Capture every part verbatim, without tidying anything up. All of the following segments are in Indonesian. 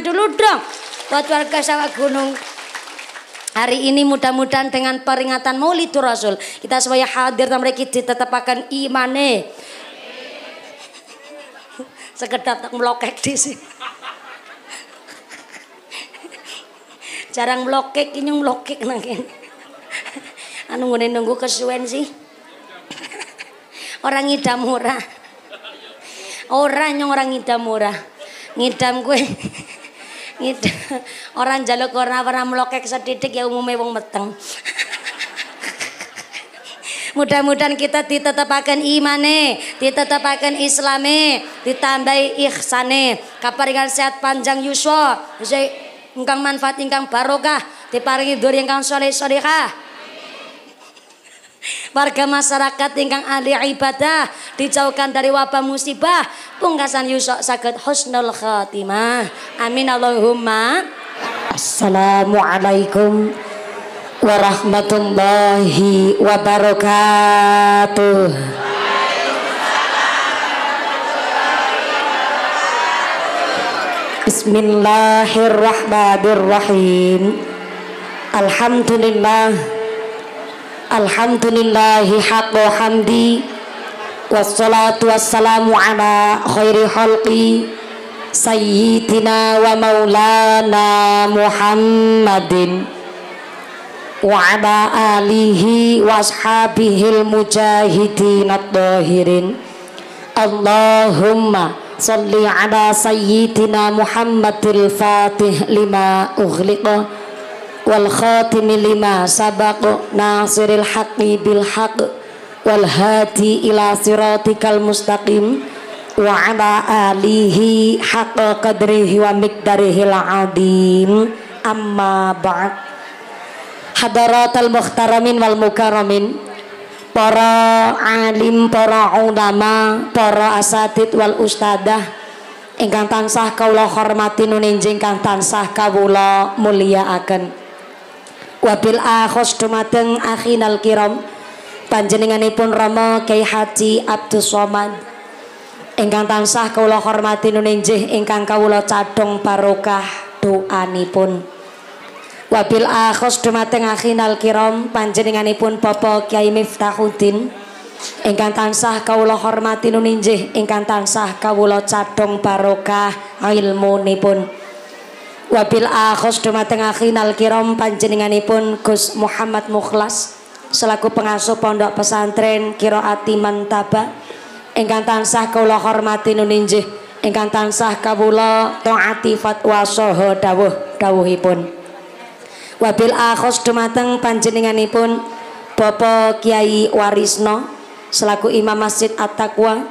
dulu dong buat warga Sawah Gunung. Hari ini mudah-mudahan dengan peringatan Maulidur Rasul kita semuanya hadir dan mereka ditetapkan imane. Sekedap tak melokek di sini. Jarang melokek ini melokek nang kene. Anu ngene nunggu kesuwen sih. Orang ngidam murah. Orang nyong orang ngidam murah. Ngidam gue. Ngidam. Orang jaluk ora ora melokek sedidik ya umumnya wong meteng. Mudah-mudahan kita ditetapaken imane, ditetapaken islame, ditambahi ihsane, kaparingan sehat panjang yuswa, ingkang manfaat ingkang barokah, diparingi dzurriyyah ingkang sholeh sholehah. Warga masyarakat ingkang ahli ibadah dijauhkan dari wabah musibah, pungkasan yuswa saged husnul khatimah. Amin Allahumma. Assalamualaikum warahmatullahi wabarakatuh. Bismillahirrahmanirrahim. Alhamdulillah. Alhamdulillahi haqqa hamdi. Wassalatu wassalamu ala khairi khalqi sayyidina wa maulana Muhammadin wa ala alihi wa ashabihil mujahidin at-tahirin. Allahumma salli ala sayyidina Muhammadil fatih lima ughliqa wal khatimi lima sabaq nasiril haqqi bil haqq wal hadi ila siratikal mustaqim wa ala alihi haqqa qadrihi wa miqdarihil azim. Amma ba'd. Hadaratul mukhtaramin wal mukarramin, para alim, para ulama, para asatid wal ustadah ingkang tansah kawula hormati nuninjing kang tansah kawula mulyakaken. Wabil akhos dumateng akhinal kiram panjenenganipun Rama Kyai Haji Abdus Somad ingkang tansah kawula hormati nuninjih ingkang kawula cadhong barokah doanipun. Wabil akhos dumateng akhinal kiram panjenenganipun Bapak Kyai Miftahuddin ingkang tansah kawula hormati nuninjih ingkang tansah kawula cadhong barokah ilmunipun. Wabil akhos dumateng akhinal kiram panjenenganipun Gus Muhammad Mukhlas selaku pengasuh pondok pesantren Qiraati Mantaba ingkang tansah kawula hormati nuninjih ingkang tansah kawula taati fatwa saha dawuh dawuhipun. Wabil akhos dumateng panjenenganipun Bapak Kyai Warisno selaku Imam Masjid At-Taqwa,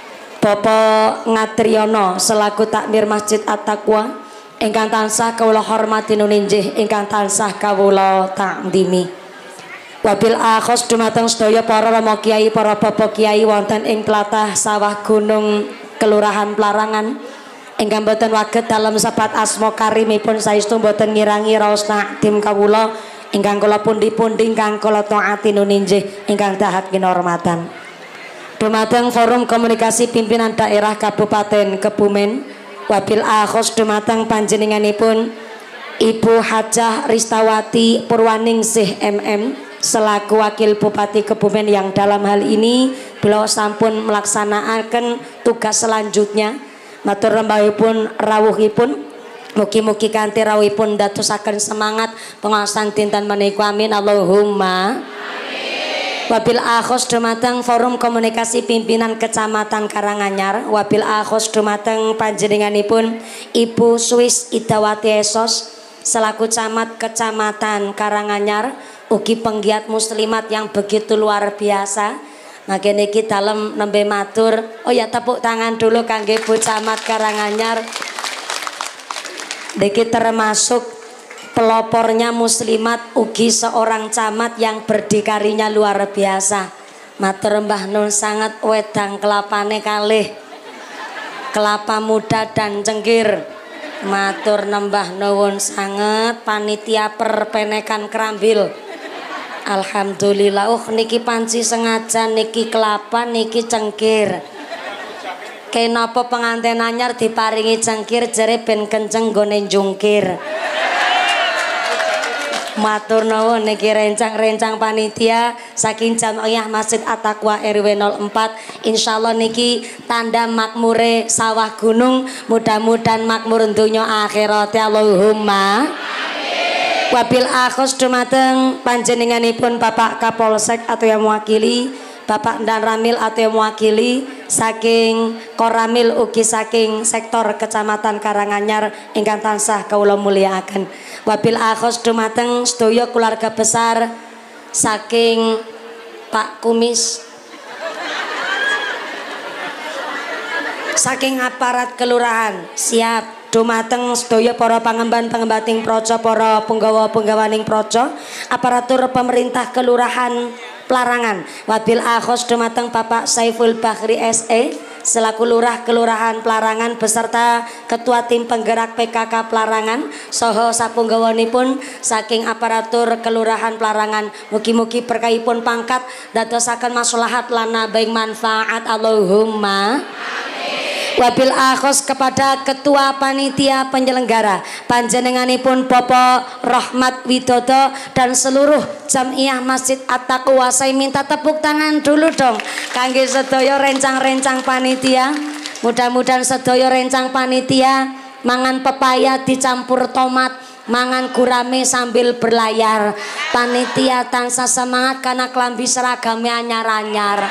Bapak Ngatriyono selaku Takmir Masjid At-Taqwa ingkang tansah kawula hormati nuninjih ingkang tansah kawula takdimi. Wabil akhos dumateng sedaya para rama kiai, para bapak kiai wonten ing tlatah Sawah Gunung Kelurahan Plarangan ingkang boten waget dalem sebat asma karimipun saestu boten ngirangi raos takdim kawula ingkang kula pundi-pundi ingkang kula taati nuninjih ingkang dahat kinurmatan. Dumateng Forum Komunikasi Pimpinan Daerah Kabupaten Kebumen. Wabil akhos dumateng panjenenganipun Ibu Hajah Ristawati Purwaningsih M M selaku Wakil Bupati Kebumen yang dalam hal ini beliau sampun melaksanakan tugas selanjutnya. Matur rembahipun rawuhipun mugi-mugi kanthi rawuhipun dadosaken semangat pengawasan dinten menika. Amin Allahumma. Wabil akhos dumateng Forum Komunikasi Pimpinan Kecamatan Karanganyar. Wabil akhos dumateng panjenenganipun Ibu Swiss Idawati Esos selaku camat Kecamatan Karanganyar, ugi penggiat muslimat yang begitu luar biasa. Mangke niki dalem nembe matur. Oh ya, tepuk tangan dulu kangge Bu Camat Karanganyar. Niki termasuk pelopornya muslimat, ugi seorang camat yang berdikarinya luar biasa. Matur Mbah Nun sangat, wedang kelapane kalih, kelapa muda dan cengkir. Matur nembah nuwun sangat, panitia perpenekan Krambil. Alhamdulillah. Oh niki panci sengaja, niki kelapa, niki cengkir. Kenapa pengantin anyar diparingi cengkir jere ben kenceng gone jungkir. Matur nuwun niki rencang-rencang panitia saking Jamiah Masjid At-Taqwa R W nol empat. Insyaallah niki tanda makmure sawah gunung, mudah-mudahan makmur donya akhirat Allahumma amin. Wabil akhos dumateng panjenenganipun Bapak Kapolsek atau yang mewakili, Bapak Dan Ramil atau yang mewakili saking Koramil ugi saking sektor Kecamatan Karanganyar ingkang tansah kawula mulyakaken. Wabil akhos dumateng sedaya keluarga besar saking Pak Kumis, saking aparat kelurahan, siap dumateng sedaya para pangemban-pangembating praja, para penggawa-penggawaning praja, aparatur pemerintah kelurahan Pelarangan. Wabil akhos dumateng Bapak Saiful Bahri S E selaku lurah kelurahan Pelarangan beserta ketua tim penggerak P K K Pelarangan saha sapunggawanipun saking aparatur kelurahan Pelarangan. Mugi-mugi berkahipun pangkat dadosaken maslahat lan nambah manfaat Allahumma amin. Wabil akhos kepada ketua panitia penyelenggara panjenenganipun Bapak Rahmat Widodo dan seluruh Jamiah Masjid At-Taqwa. Saya minta tepuk tangan dulu dong kangge sedaya rencang-rencang panitia. Mudah-mudahan sedaya rencang panitia mangan pepaya dicampur tomat, mangan gurame sambil berlayar. Panitia tansah semangat karena klambi seragame anyar-anyar.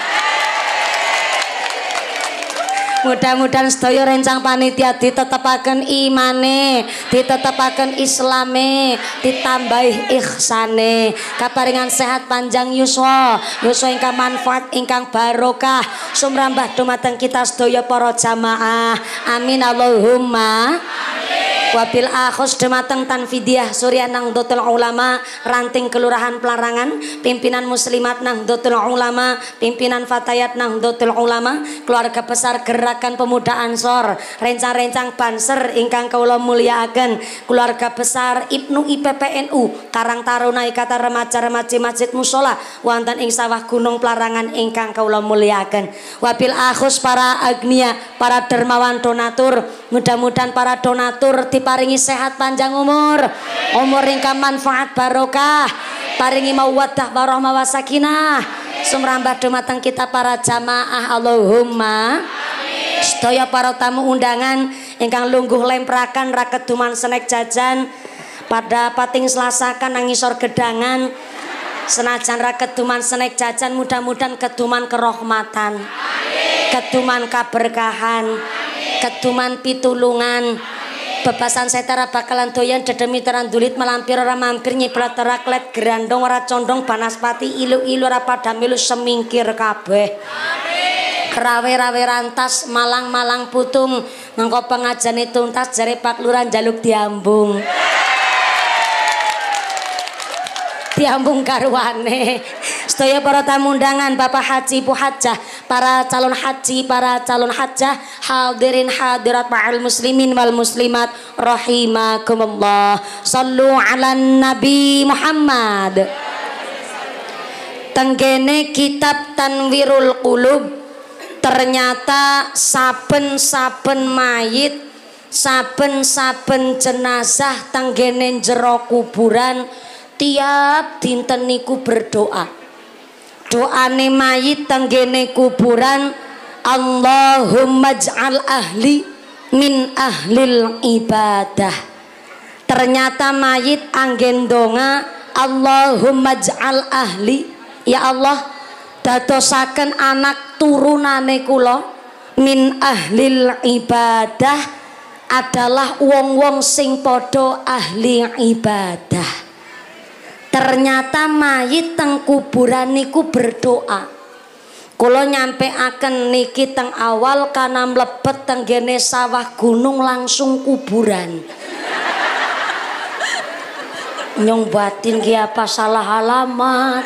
Mudah-mudahan sedaya rencang panitia ditetepaken imane, ditetepaken islame, ditambahi ihsane, kaparingan sehat panjang yuswa, yuswa ingkang manfaat ingkang barokah sumrambah dumateng kita sedaya para jamaah. Amin Allahumma amin. Wabil akhos dumateng Tanfidiah Surya Nahdlatul Ulama ranting kelurahan Pelarangan, pimpinan muslimat Nahdlatul Ulama, pimpinan fatayat Nahdlatul Ulama, keluarga besar Gerakan Pemuda Ansor, rencang-rencang Banser ingkang kawula mulyakaken, keluarga besar Ibnu I P P N U Karang Taruna Ikatan Remaja-Remaji Masjid Mushola wonten ing sawah Gunung Pelarangan ingkang kawula mulyakaken. Wabil akhos para agnia, para dermawan donatur, mudah-mudahan para donatur diparingi sehat panjang umur, umur ingkang manfaat barokah, paringi mawaddah warahmah wasakinah sumrambah dumateng kita para jamaah Allahumma amin. Sedaya para tamu undangan ingkang lungguh lemprakan raket duman senek jajan pada pating selasakan nangisor gedangan senajan raket duman senek jajan, mudah-mudahan keduman kerahmatan, keduman kaberkahan, keduman pitulungan, bebasan setara bakalan doyan dedemi terandulit melampir ora mampir nyiprat teraklet gerandong ora condong banaspati ilu-ilu ora pada milu semingkir kabeh. Rawe-rawe rantas malang-malang putung mengko pengajane tuntas jare Pak Lurah njaluk diambung. Diambung karuane. Sedaya para tamu undangan, Bapak Haji Bu Hajah, para calon haji, para calon hajah, hadirin hadirat ma'al muslimin wal muslimat rahimakumullah. Sallu ala Nabi Muhammad. Tenggene kitab Tanwirul Qulub, ternyata saben-saben mayit, saben-saben jenazah tenggene jero kuburan tiap dinten niku berdoa. Doane mayit tenggene kuburan, Allahumma j'al ahli min ahlil ibadah. Ternyata mayit anggen donga, Allahumma j'al ahli, ya Allah dadosaken anak turunane kula min ahlil ibadah adalah wong-wong sing padha ahli ibadah. Ternyata mayit teng kuburan niku berdoa. Kula nyampeaken niki teng awal kana mlebet tenggene sawah gunung langsung kuburan. Nyong batin ki apa salah alamat.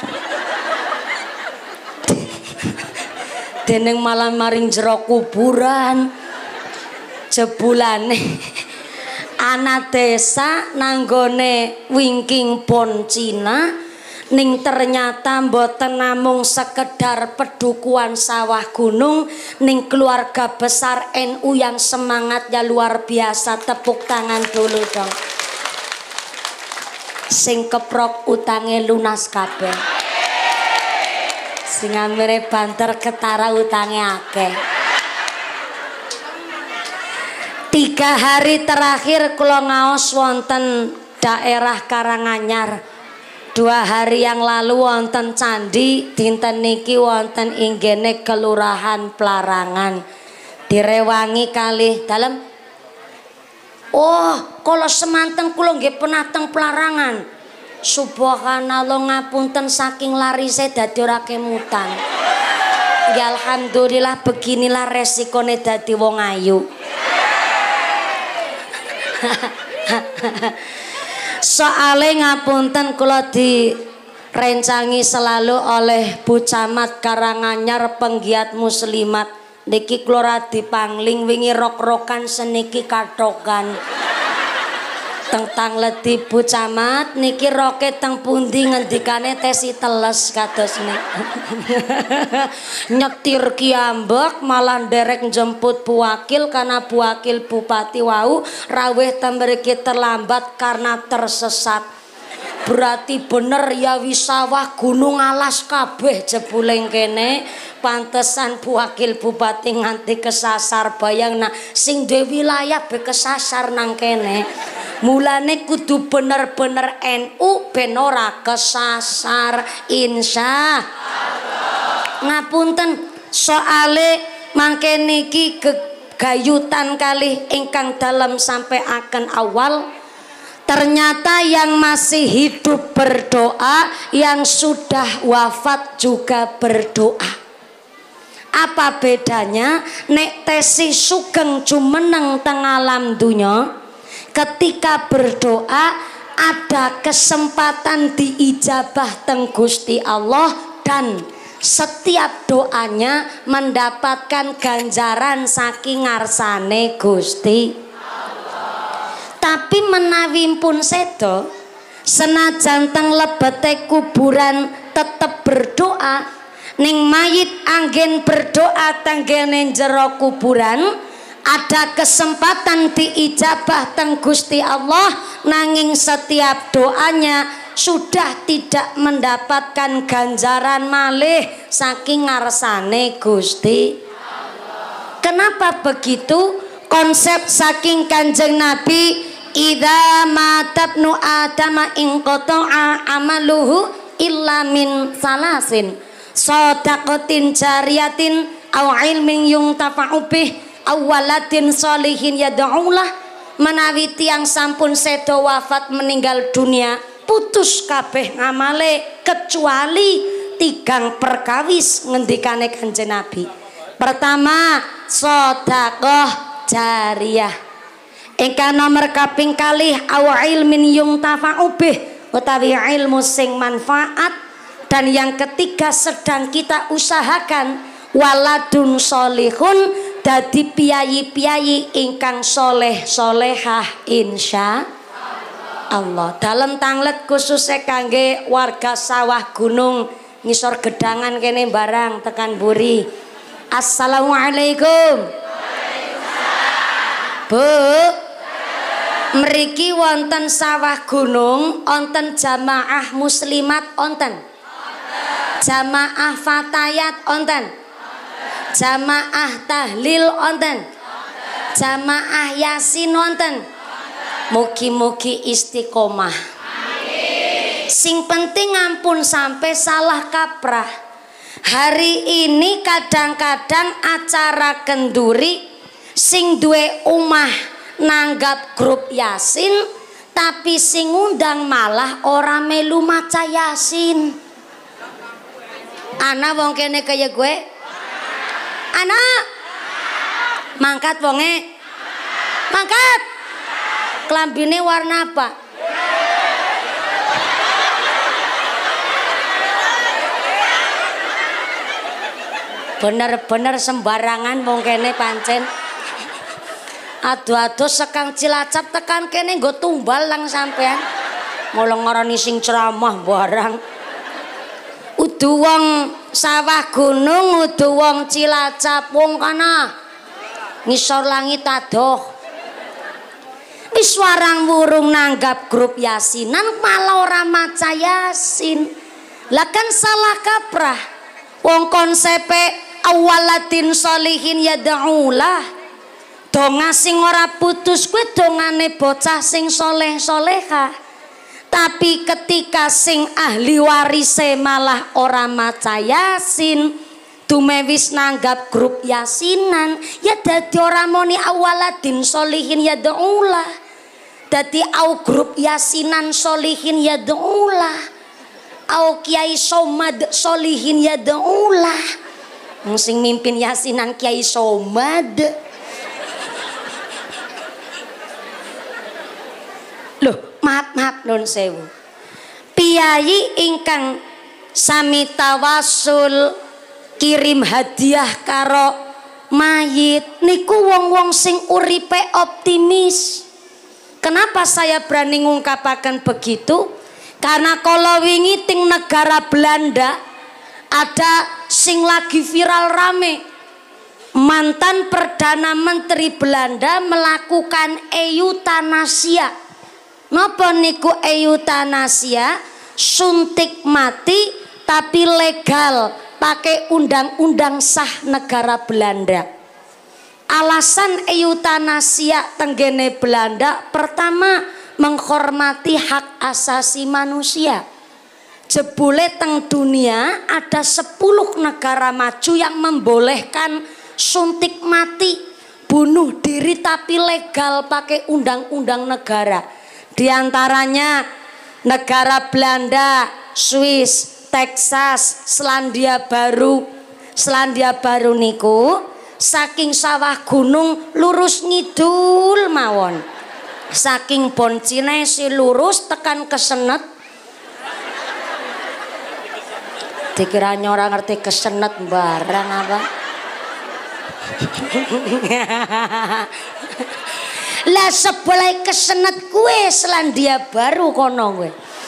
Deneng malam maring jero kuburan. Jebulane anak desa nanggone wingking pon Cina ning ternyata mboten namung sekedar pedukuhan sawah gunung, ning keluarga besar N U yang semangatnya luar biasa. Tepuk tangan dulu dong. Sing keprok utange lunas kabeh, sing amire banter ketara utange akeh. Tiga hari terakhir kula ngaos wonten daerah Karanganyar. Dua hari yang lalu wonten candi, dinten niki wonten inggene kelurahan Plarangan. Direwangi kalih dalem. Oh, kalau semanten kula nggih pernah teng Plarangan. Subhanallah, ngapunten saking larise dadi ora kemutan. Ya alhamdulillah, beginilah resikone dadi wong ayu. Soale ngapunten kula direncangi selalu oleh Bu Camat Karanganyar penggiat muslimat. Niki kula radi pangling wingi rok-rokan seniki katokan. Tentang leti Bu Camat niki roke teng pundi ngendikane tesi teles kados nih. Nyetir kiambek malah derek jemput Bu Wakil karena Bu Wakil Bupati wau raweh tembriki terlambat karena tersesat. Berarti bener ya wisawah gunung alas kabeh jebuleng kene. Pantesan Bu Wakil Bupati nganti kesasar, bayang nak sing de wilayah be kesasar nang kene. Mulane kudu bener-bener N U ben ora kesasar insya Allah. Ngapunten soale mangke niki gegayutan kalih ingkang dalam sampai akan awal. Ternyata yang masih hidup berdoa, yang sudah wafat juga berdoa. Apa bedanya? Nek tesi sugeng jumeneng teng alam dunya, ketika berdoa ada kesempatan diijabah teng Gusti Allah dan setiap doanya mendapatkan ganjaran saking ngarsane Gusti Allah. Tapi menawi pun sedo, senajan teng lebete kuburan tetep berdoa. Ning mayit anggen berdoa tenggene jero kuburan, ada kesempatan diijabah teng Gusti Allah, nanging setiap doanya sudah tidak mendapatkan ganjaran malih saking ngarsane Gusti Allah. Kenapa begitu? Konsep saking Kanjeng Nabi, idza matabnu adama in qata'a amaluhu illa min salasin. Shadaqatin jariyatin aw ilmin yuntafa'u bih awaladin solihin yad'ulah. Menawi tiang sampun sedo wafat meninggal dunia, putus kabeh ngamale kecuali tigang perkawis ngendikane Kanjeng Nabi. Pertama, sedekah jariyah. Ingkang nomor kaping kalih aw ilmin yuntafa'u bih utawi ilmu sing manfaat. Dan yang ketiga sedang kita usahakan waladun solihun, dadi piyayi-piyayi ingkang soleh solehah insya Allah. Dalam tanglet khususnya kangge warga sawah gunung ngisor gedangan kene barang tekan buri. Assalamualaikum. Bu, mriki wonten sawah gunung, wonten jamaah muslimat onten. Jamaah fatayat onten, jamaah tahlil onten, jamaah yasin onten. Mugi-mugi istiqomah. Sing penting ampun sampai salah kaprah. Hari ini kadang-kadang acara kenduri sing duwe omah nanggap grup yasin, tapi sing ngundang malah ora melu maca yasin. Ana wong kene kaya gue. Ana. Mangkat wonge. Mangkat. Klambine warna apa? Bener-bener sembarangan wong kene pancen. Aduh-aduh sekang Cilacap tekan kene nggo tumbal lang sampean. Mulung ngarani sing ceramah barang. udu wong Sawah Gunung, udu wong Cilacap, wong kana ngisor langit adoh. Wis warang wurung nanggap grup yasinan malah ora maca yasin. Lah kan salah kaprah. Wong konsepe awaladin solihin yad'ulah. Donga sing ora putus kuwi dongane bocah sing soleh-solehah. Tapi ketika sing ahli warise malah ora maca yasin, dumewis nanggap grup yasinan, ya dadi ora muni awaladin solihin yad'ulah. Dadi au grup yasinan solihin yad'ulah. Au kiai somad solihin yad'ulah. Sing mimpin yasinan kiai somad. Loh, maaf maaf nun sewu. Piyayi ingkang sami tawasul kirim hadiah karo mayit niku wong-wong sing uripe optimis. Kenapa saya berani ngungkapaken begitu? Karena kalau wingi ting negara Belanda ada sing lagi viral rame. Mantan Perdana Menteri Belanda melakukan eutanasia. Napa niku eutanasia? Suntik mati tapi legal, pakai undang-undang sah negara Belanda. Alasan eutanasia tenggene Belanda pertama menghormati hak asasi manusia. Jebule teng dunia ada sepuluh negara maju yang membolehkan suntik mati, bunuh diri tapi legal pakai undang-undang negara. Di antaranya negara Belanda, Swiss, Texas, Selandia Baru. Selandia Baru niku saking Sawah Gunung lurus ngidul mawon. Saking Boncine si lurus tekan Kesenet. Dikiranya orang ngerti Kesenet barang apa? Lah sebelah Kesenet kue Selandia Baru kono kue.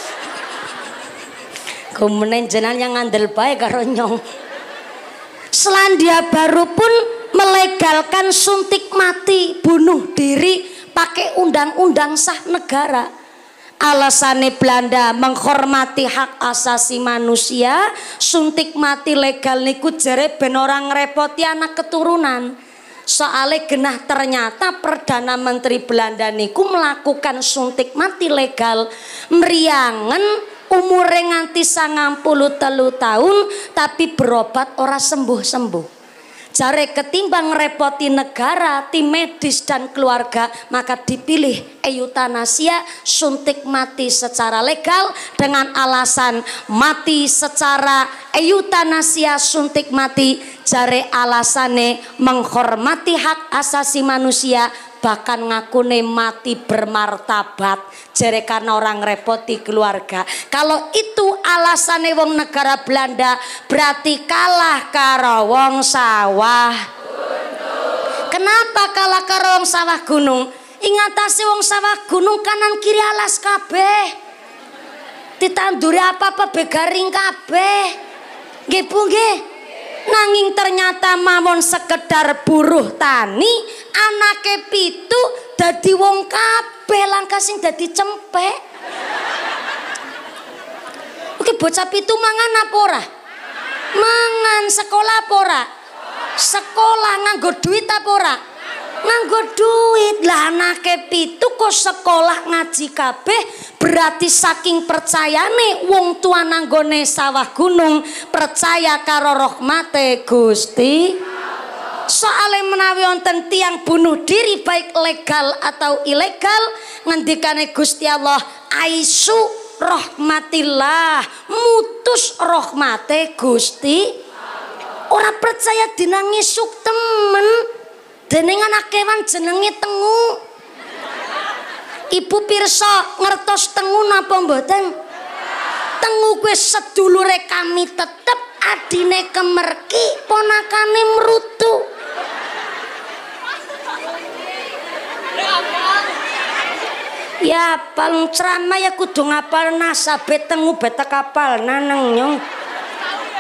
Kemudian jenengan yang ngandel bae karo nyong. Selandia Baru pun melegalkan suntik mati, bunuh diri pakai undang-undang sah negara. Alasannya Belanda menghormati hak asasi manusia, suntik mati legal niku jere ben orang ngrepoti anak keturunan. Soalnya genah ternyata Perdana Menteri Belanda niku melakukan suntik mati legal meriangen umure nganti sangang puluh telu tahun tapi berobat ora sembuh-sembuh. Jare ketimbang ngerepoti negara, tim medis dan keluarga, maka dipilih eutanasia, suntik mati secara legal dengan alasan mati secara eutanasia suntik mati. Jare alasane menghormati hak asasi manusia, bahkan ngakune mati bermartabat. Jare karena orang ngerepoti keluarga. Kalau itu alasannya wong negara Belanda, berarti kalah karo wong Sawah Gunung. Kenapa kalah karo wong Sawah Gunung? Ingatasi wong Sawah Gunung kanan kiri alas kabeh. Ditanduri apa-apa begaring kabeh. Nggih Bu nggih. Nanging ternyata mawon sekedar buruh tani, anake pitu dadi wong kabeh langkah sing dadi cempek. Oke, bocah pitu mangan apa ora? Mangan. Sekolah apa ora? Sekolah. Nganggo duit apa ora? Nganggo duit. Lah anake pitu kok sekolah ngaji kabeh, berarti saking percayane wong tua nanggone Sawah Gunung percaya karo rahmate Gusti. Soale menawi wonten tiyang bunuh diri baik legal atau ilegal, ngendikane Gusti Allah, aisu rahmatillah, mutus rahmate Gusti. Ora percaya dinangi suk temen. Dening anak kewan jenenge tengu. Ibu pirsa ngertos tengu napa mboten? Tengu kuwi sedulure kami tetep, adine kemerki, ponakane mrutu. Ya apal ceramah ya kudu ngapal nasabe tengu beta kapal naneng nyong.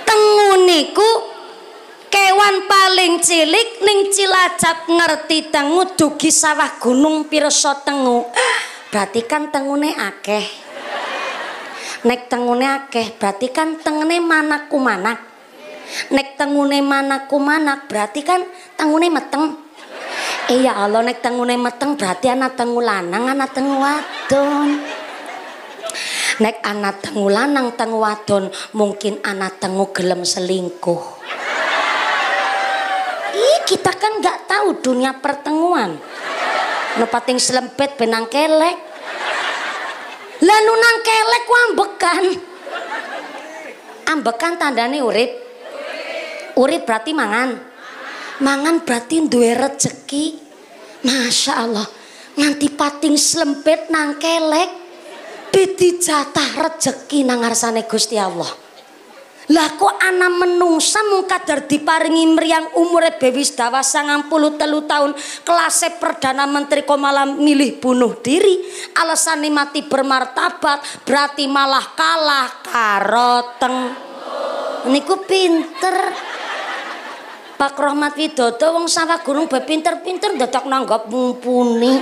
tengu niku kewan paling cilik ning Cilacap ngerti tengu dugi sawah gunung pirsa tengu. Berarti kan tengune akeh. Nek tengune akeh berarti kan tengene manaku manak. Nek tengune manaku manak berarti kan tengune meteng. Iya Allah, nek tengune meteng berarti anak tengu lanang, anak tengu wadon. Nek anak tengu lanang, tengu wadon, mungkin anak tengu gelem selingkuh. Ih, kita kan nggak tahu dunia pertenguan. Nu pating selempet benang kelek. Lah nu nang kelek ku ambekan. Ambekan tandane urip. Urip berarti mangan. Mangan berarti duwe rezeki. Masya Allah, nganti pating selempet nang kelek beti jatah rezeki nang ngarsane Gusti Allah. Lah kok ana menungsa mung kadar diparingi mriyang umure bewis dawa sangang puluh telu tahun kelasé perdana menteri kok malah milih bunuh diri alasane mati bermartabat berarti malah kalah karo teng niku pinter. Pak Rahmat Widodo wong sawah gunung be pinter-pinter dadak nanggap mumpuni.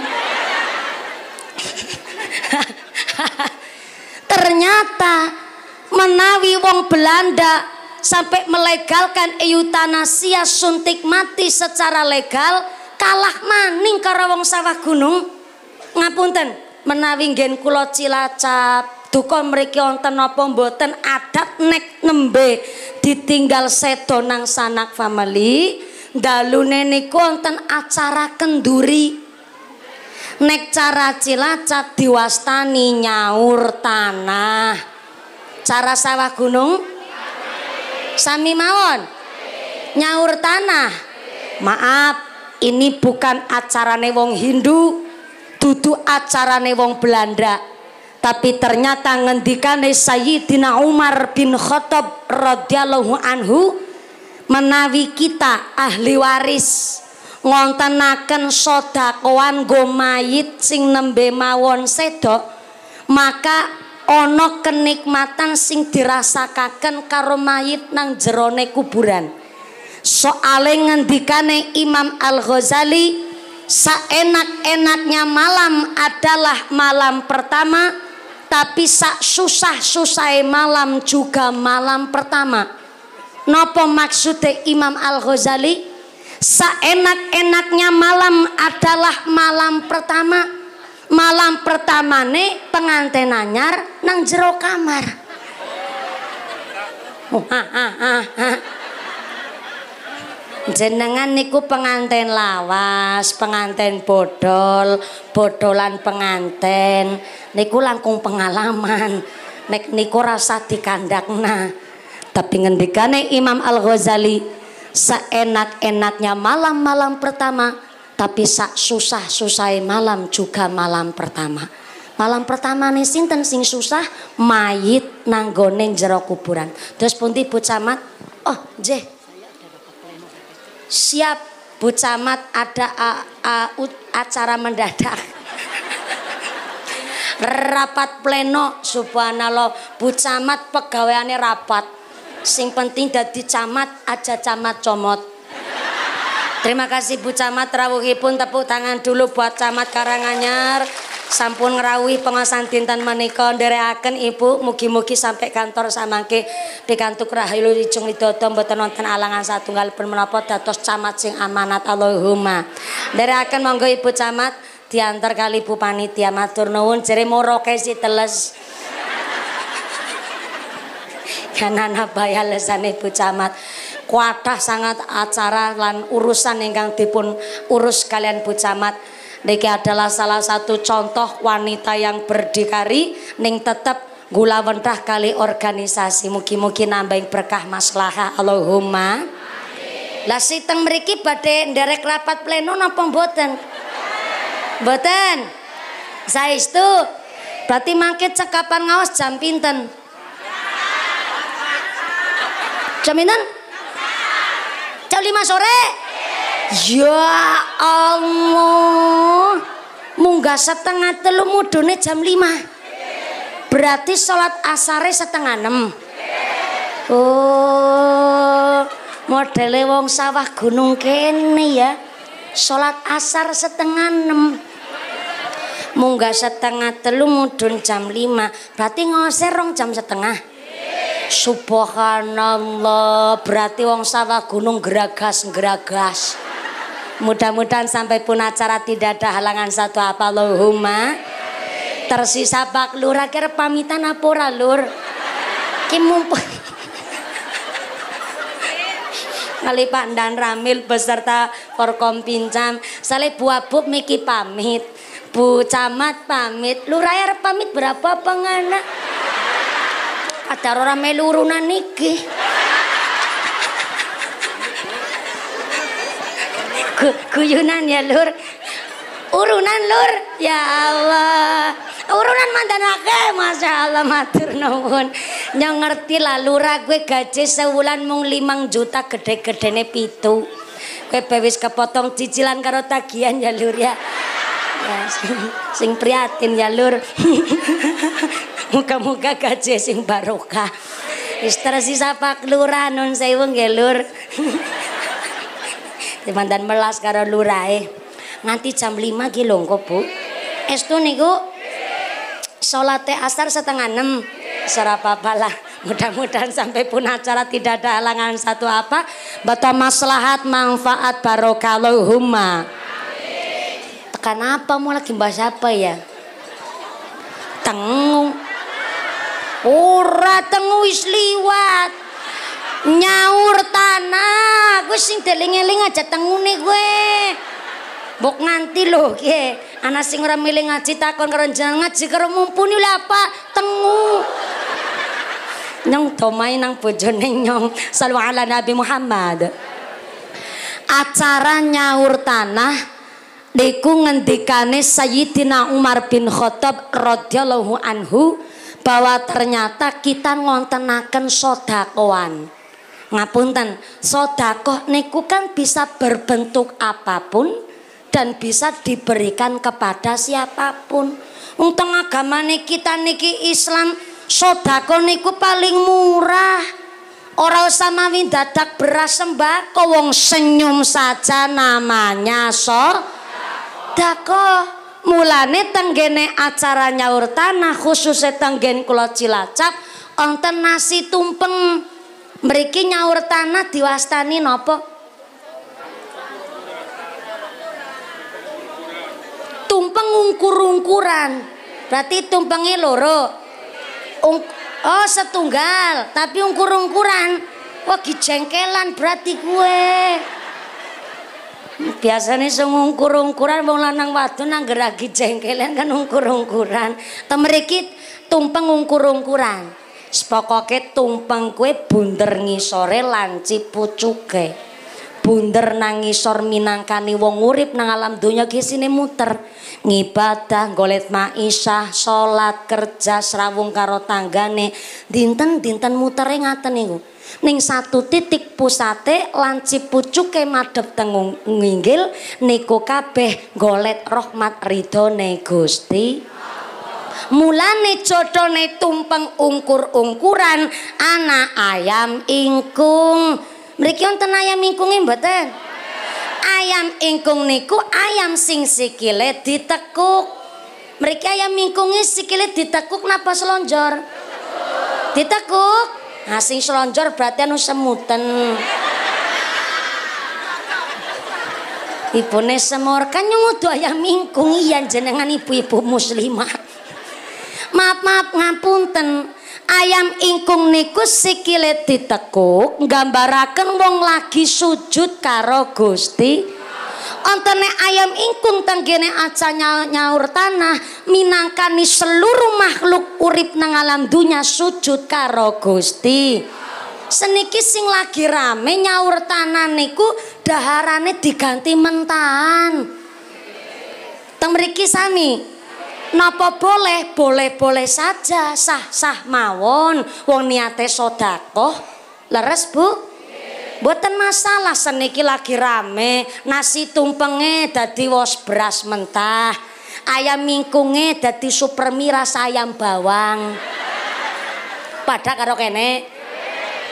Ternyata menawi wong Belanda sampai melegalkan eutanasia suntik mati secara legal kalah maning karo wong sawah gunung. Ngapunten, menawi nggen kula Cilacap duka mriki wonten napa mboten adat nek nembe ditinggal sedo nang sanak family dalune niku wonten acara kenduri. Nek cara Cilacap diwastani nyaur tanah. Cara sawah gunung sami mawon nyaur tanah. Maaf, ini bukan acarane wong Hindu, dudu acarane wong Belanda. Tapi ternyata ngendikane Sayyidina Umar bin Khattab radhiyallahu anhu menawi kita ahli waris ngontenaken sedekahan nggo mayit sing nembe mawon sedo, maka ana kenikmatan sing dirasakaken karo mayit nang jerone kuburan. Soale ngendikane Imam Al-Ghazali, saenak-enaknya malam adalah malam pertama, tapi sak susah-susah malam juga malam pertama. Napa maksudnya Imam Al-Ghazali? Saenak-enaknya malam adalah malam pertama. Malam pertama nih pengantin anyar nang jero kamar. Oh, ha, ha, ha, ha. Jenengan niku pengantin lawas, pengantin bodol, bodolan pengantin. Niku langkung pengalaman. Nek niku rasa dikandakna. Tapi ngendikane Imam Al-Ghazali, seenak-enaknya malam-malam pertama, tapi sak susah-susah malam juga malam pertama. Malam pertama nih sinten sing susah mayit nanggone jero kuburan. Terus pundi Bu Camat? Oh, nggih. Siap Bu Camat, ada a, a, u, acara mendadak. Rapat pleno, subhanallah. Bu Camat pegawaiane rapat. Sing penting dadi camat aja camat comot. Terima kasih Bu Camat, rawuhipun tepuk tangan dulu buat Camat Karanganyar. Sampun ngrawuhi pengawasan dinten menika nderekaken Ibu, mugi-mugi sampai kantor samangke pikantuk rahayu icung widodo mboten wonten alangan satunggalipun menapa dados camat sing amanat. Allahumma. Nderekaken monggo Ibu Camat diantar kali Bu Panitia, matur nuwun jere moroke si teles. Kanana bayal lesane Bu Camat. Kuatah sangat acara lan urusan ingkang dipun urus kalian Bu Camat. Niki adalah salah satu contoh wanita yang berdikari ning tetep gula wendah kali organisasi. Mugi-mugi nambah berkah maslahah. Allahumma. Lah siteng mriki badhe nderek rapat pleno napa mboten? Mboten. Saestu. Berarti mangke cekapan ngaos jam pinten? Jam pinten? Jam lima sore. Ya Allah, munggah setengah telu mudune jam lima. Berarti sholat asare setengah enam. Oh, modele wong sawah gunung kene ya. Salat asar setengah enam. Munggah setengah telu mudhun jam lima. Berarti ngosir rong jam setengah. Subhanallah, berarti wong sawah gunung geragas-geragas. Mudah-mudahan sampai pun acara tidak ada halangan satu apa Allahumma. Tersisa Pak Lur, akhir pamitan apa ora Lur? Ki mumpung kali Pak Dan Ramil beserta Forkom Pincam, sale Bu Abub miki pamit, Bu Camat pamit, Lur arep pamit berapa pengana? Ada orang melurunan niki. Guyunan ya Lur. Urunan Lur. Ya Allah. Urunan mantan akeh, Masya Allah, matur nuwun. Nyong ngerti lah Lurah gue gaji sewulan mung limang juta gede-gedene pitu. Gue bewis kepotong cicilan karo tagihan ya Lur ya. Ya sing, sing prihatin ya Lur. Muka-muka gaji sing barokah. Wis tersisa Pak Lurah nun sewu nggih Lur. Mandan melas karo lurahe. Nganti jam lima ki lho engko Bu. Estu niku salate asar setengah enam. Ora apa-apa lah. Mudah-mudahan sampai pun acara tidak ada halangan satu apa. Bata maslahat manfaat barokah Allahumma. Tekan apa mau lagi bahas apa ya? Tengu. Ora tengu wis liwat. Nyaur tanah. Gue sing deling-eling aja tengune gue. Mbok nganti lho ki. Ana sing ora milih ngaji takon karo jenengan ngaji karo mumpuni lha apa tengu. Nyong domai nang bojone nyong. Sallu ala Nabi Muhammad. Acara nyaur tanah niku ngendikane Sayyidina Umar bin Khattab radhiyallahu anhu bahwa ternyata kita ngontenaken sedekahan. Ngapunten, sedekah niku kan bisa berbentuk apapun dan bisa diberikan kepada siapapun. Wong teng agamane kita niki Islam, sedekah niku paling murah. Ora usah mawi dadak beras sembako, wong senyum saja namanya sedekah. Mulane tenggene acara nyaur tanah khususnya tenggen kula Cilacap wonten nasi tumpeng. Mriki nyaur tanah diwastani napa? Tumpeng ungkur-ungkuran. Berarti tumpenge loro. Ung oh setunggal, tapi ungkur-ungkuran. Wah gijengkelan berarti gue. Biasanya sing ungkur-ungkuran wong lanang wadon nang geragi jengkelan kan ungkur-ungkuran. Temeriki tumpeng ungkur-ungkuran. Sepokoke tumpeng kue bunder ngisore lanci pucuke. Bunder nang ngisor minangkani wong urip nang alam donya ki sine muter. Ngibadah, golet maisah, salat, kerja, srawung karo tanggane. Dinten-dinten mutere ngaten niku. Ning satu titik pusate lanci pucuke madhep teng nginggil niku kabeh golet rahmat ridhone Gusti. Mulane jodhone tumpeng ungkur-ungkuran anak ayam ingkung. Mriki wonten ayam ingkunge mboten? Ayam ingkung niku ayam sing sikile ditekuk. Mriki ayam ingkunge sikile ditekuk napa selonjor? Ditekuk. Nah sing selonjor berarti anu semuten. Ibune semur kan nyudu ayam ingkung iya jenengan ibu-ibu muslimah. Maaf-maaf ngapunten. Ayam ingkung niku sikile ditekuk nggambaraken wong lagi sujud karo Gusti. Ontene ayam ingkung tenggene acara nyaur tanah minangkani seluruh makhluk urip nang alam dunya sujud karo Gusti. Seniki sing lagi rame nyaur tanah niku daharane diganti mentahan. Teng mriki sami napa boleh? Boleh-boleh saja, sah-sah mawon. Wong niate sedekah. Leres, Bu? Mboten masalah seniki lagi rame. Nasi tumpenge dadi wos beras mentah. Ayam mingkunge dadi super miras ayam bawang. Padha karo kene.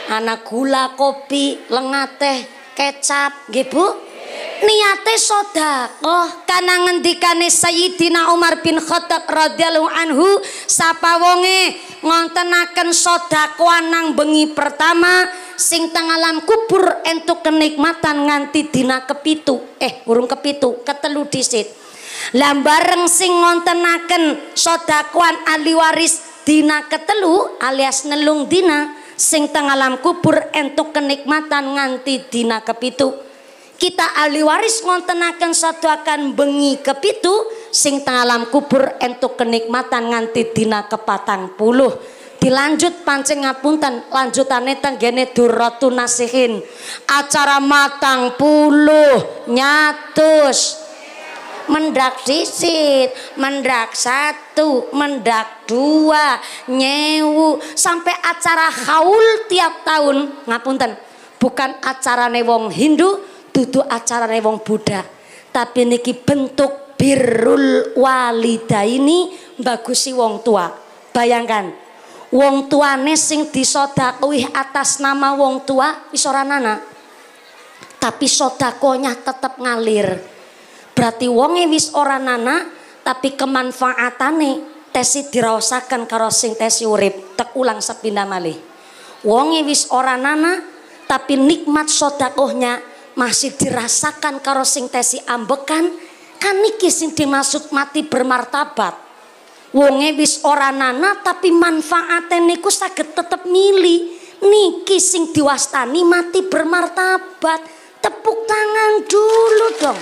Ana gula, kopi, lenga teh, kecap, nggih Bu. Niate sedekah kana ngendikane Sayyidina Umar bin Khattab radhiyallahu anhu, sapa wonge ngontenaken sedekah nang bengi pertama sing teng alam kubur entuk kenikmatan nganti dina kepitu. Eh, urung kepitu, ketelu disit. Lah bareng sing ngontenaken sedekahan ahli waris dina ketelu alias nelung dina sing teng alam kubur entuk kenikmatan nganti dina kepitu. Kita ahli waris ngontenaken sedekahan bengi kepitu sing teng alam kubur entuk kenikmatan nganti dina kepatang puluh. Dilanjut pancing ngapunten lanjutane tenggene Durratun Nasihin acara matang puluh nyatus mendak sisit, mendak satu, mendak dua, nyewu sampai acara haul tiap tahun. Ngapunten, bukan acarane wong Hindu, dudu acarane wong Buddha, tapi niki bentuk birrul walidaini, bagusi wong tua. Bayangkan, wong tuane sing disedekahi atas nama wong tua wis ora nana, tapi sedekahnya tetep ngalir. Berarti wonge wis ora nana, tapi kemanfaatane tesi diraosaken karo sing tesi urip. Tek ulang sepindah malih. Wonge wis ora nana, tapi nikmat sedekahnya masih dirasakan karo sing tesi ambekan. Kan niki sing dimaksud mati bermartabat. Wonge wis ora nana tapi manfaate niku saged tetep mili. Niki sing diwastani mati bermartabat. Tepuk tangan dulu dong.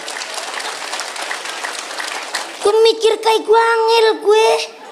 Gue mikir kayak gue angel gue.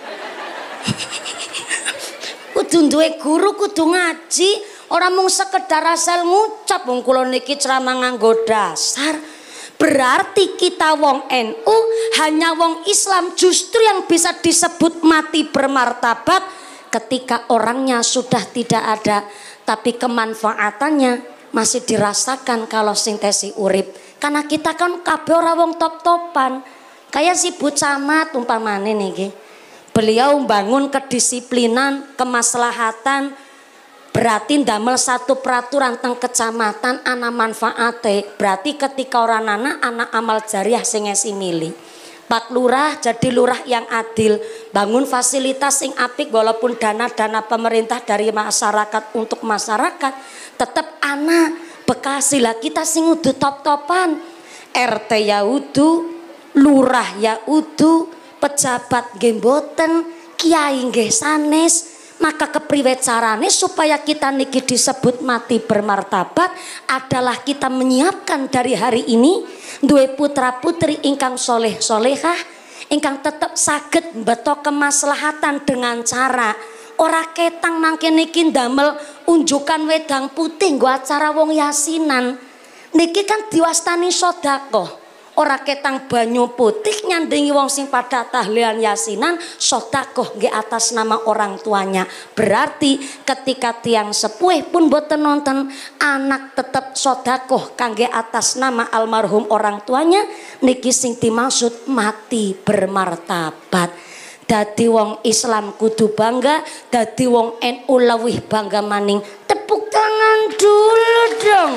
Kudu duwe guru, kudu ngaji. Orang mung sekedar asal ngucap wong kula niki ceramah nganggo dasar. Berarti kita wong N U hanya wong Islam justru yang bisa disebut mati bermartabat ketika orangnya sudah tidak ada, tapi kemanfaatannya masih dirasakan kalau sing tesi urip. Karena kita kan kabeh ora wong top-topan. Kayak si Bu Camat umpamane niki. Beliau bangun kedisiplinan, kemaslahatan, berarti ndamel satu peraturan teng kecamatan ana manfaate. Berarti ketika orang anak anak amal jariah sing ngesi mili. Pak Lurah jadi lurah yang adil, bangun fasilitas sing apik walaupun dana-dana pemerintah dari masyarakat untuk masyarakat, tetap ana bekasi lah kita sing udu top-topan. R T ya udu, lurah ya udu, pejabat nggih mboten, kiai nggih sanes. Maka kepriwe carane supaya kita niki disebut mati bermartabat adalah kita menyiapkan dari hari ini duwe putra putri ingkang soleh solehah, ingkang tetap saged mbeto kemaslahatan dengan cara ora ketang mangke niki ndamel unjukan wedang putih nggo acara wong yasinan. Niki kan diwastani sedekah. Ora ketang banyu putih nyandingi wong sing pada tahlilan yasinan, sedekah nggih atas nama orang tuanya. Berarti ketika tiang sepuh pun boten nonton, anak tetap sedekah kangge atas nama almarhum orang tuanya. Niki sing dimaksud mati bermartabat. Dadi wong Islam kudu bangga, dadi wong N U lawih bangga maning. Tepuk tangan dulu dong.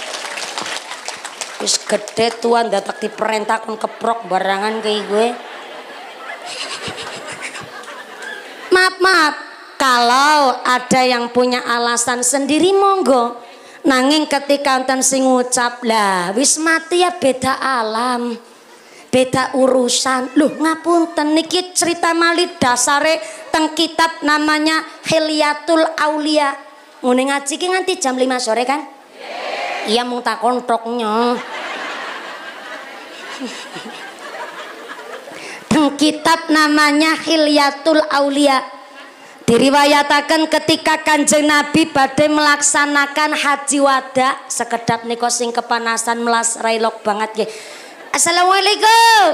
Wis gede tuan datak diperintahkan keprok barangan kayak gue. Maaf maaf, kalau ada yang punya alasan sendiri monggo. Nanging ketika enten sing ngucap lah wis mati ya beda alam, beda urusan. Loh ngapunten niki cerita malih dasare teng kitab namanya Hilyatul Aulia. Ngene ngaji ki nganti jam lima sore kan? Iya mau tak kontroknya. Teng kitab namanya Hilyatul Aulia diriwayatakan ketika Kanjeng Nabi badhe melaksanakan haji wada, sekedap niko sing kepanasan melas railok banget nggih. Assalamualaikum.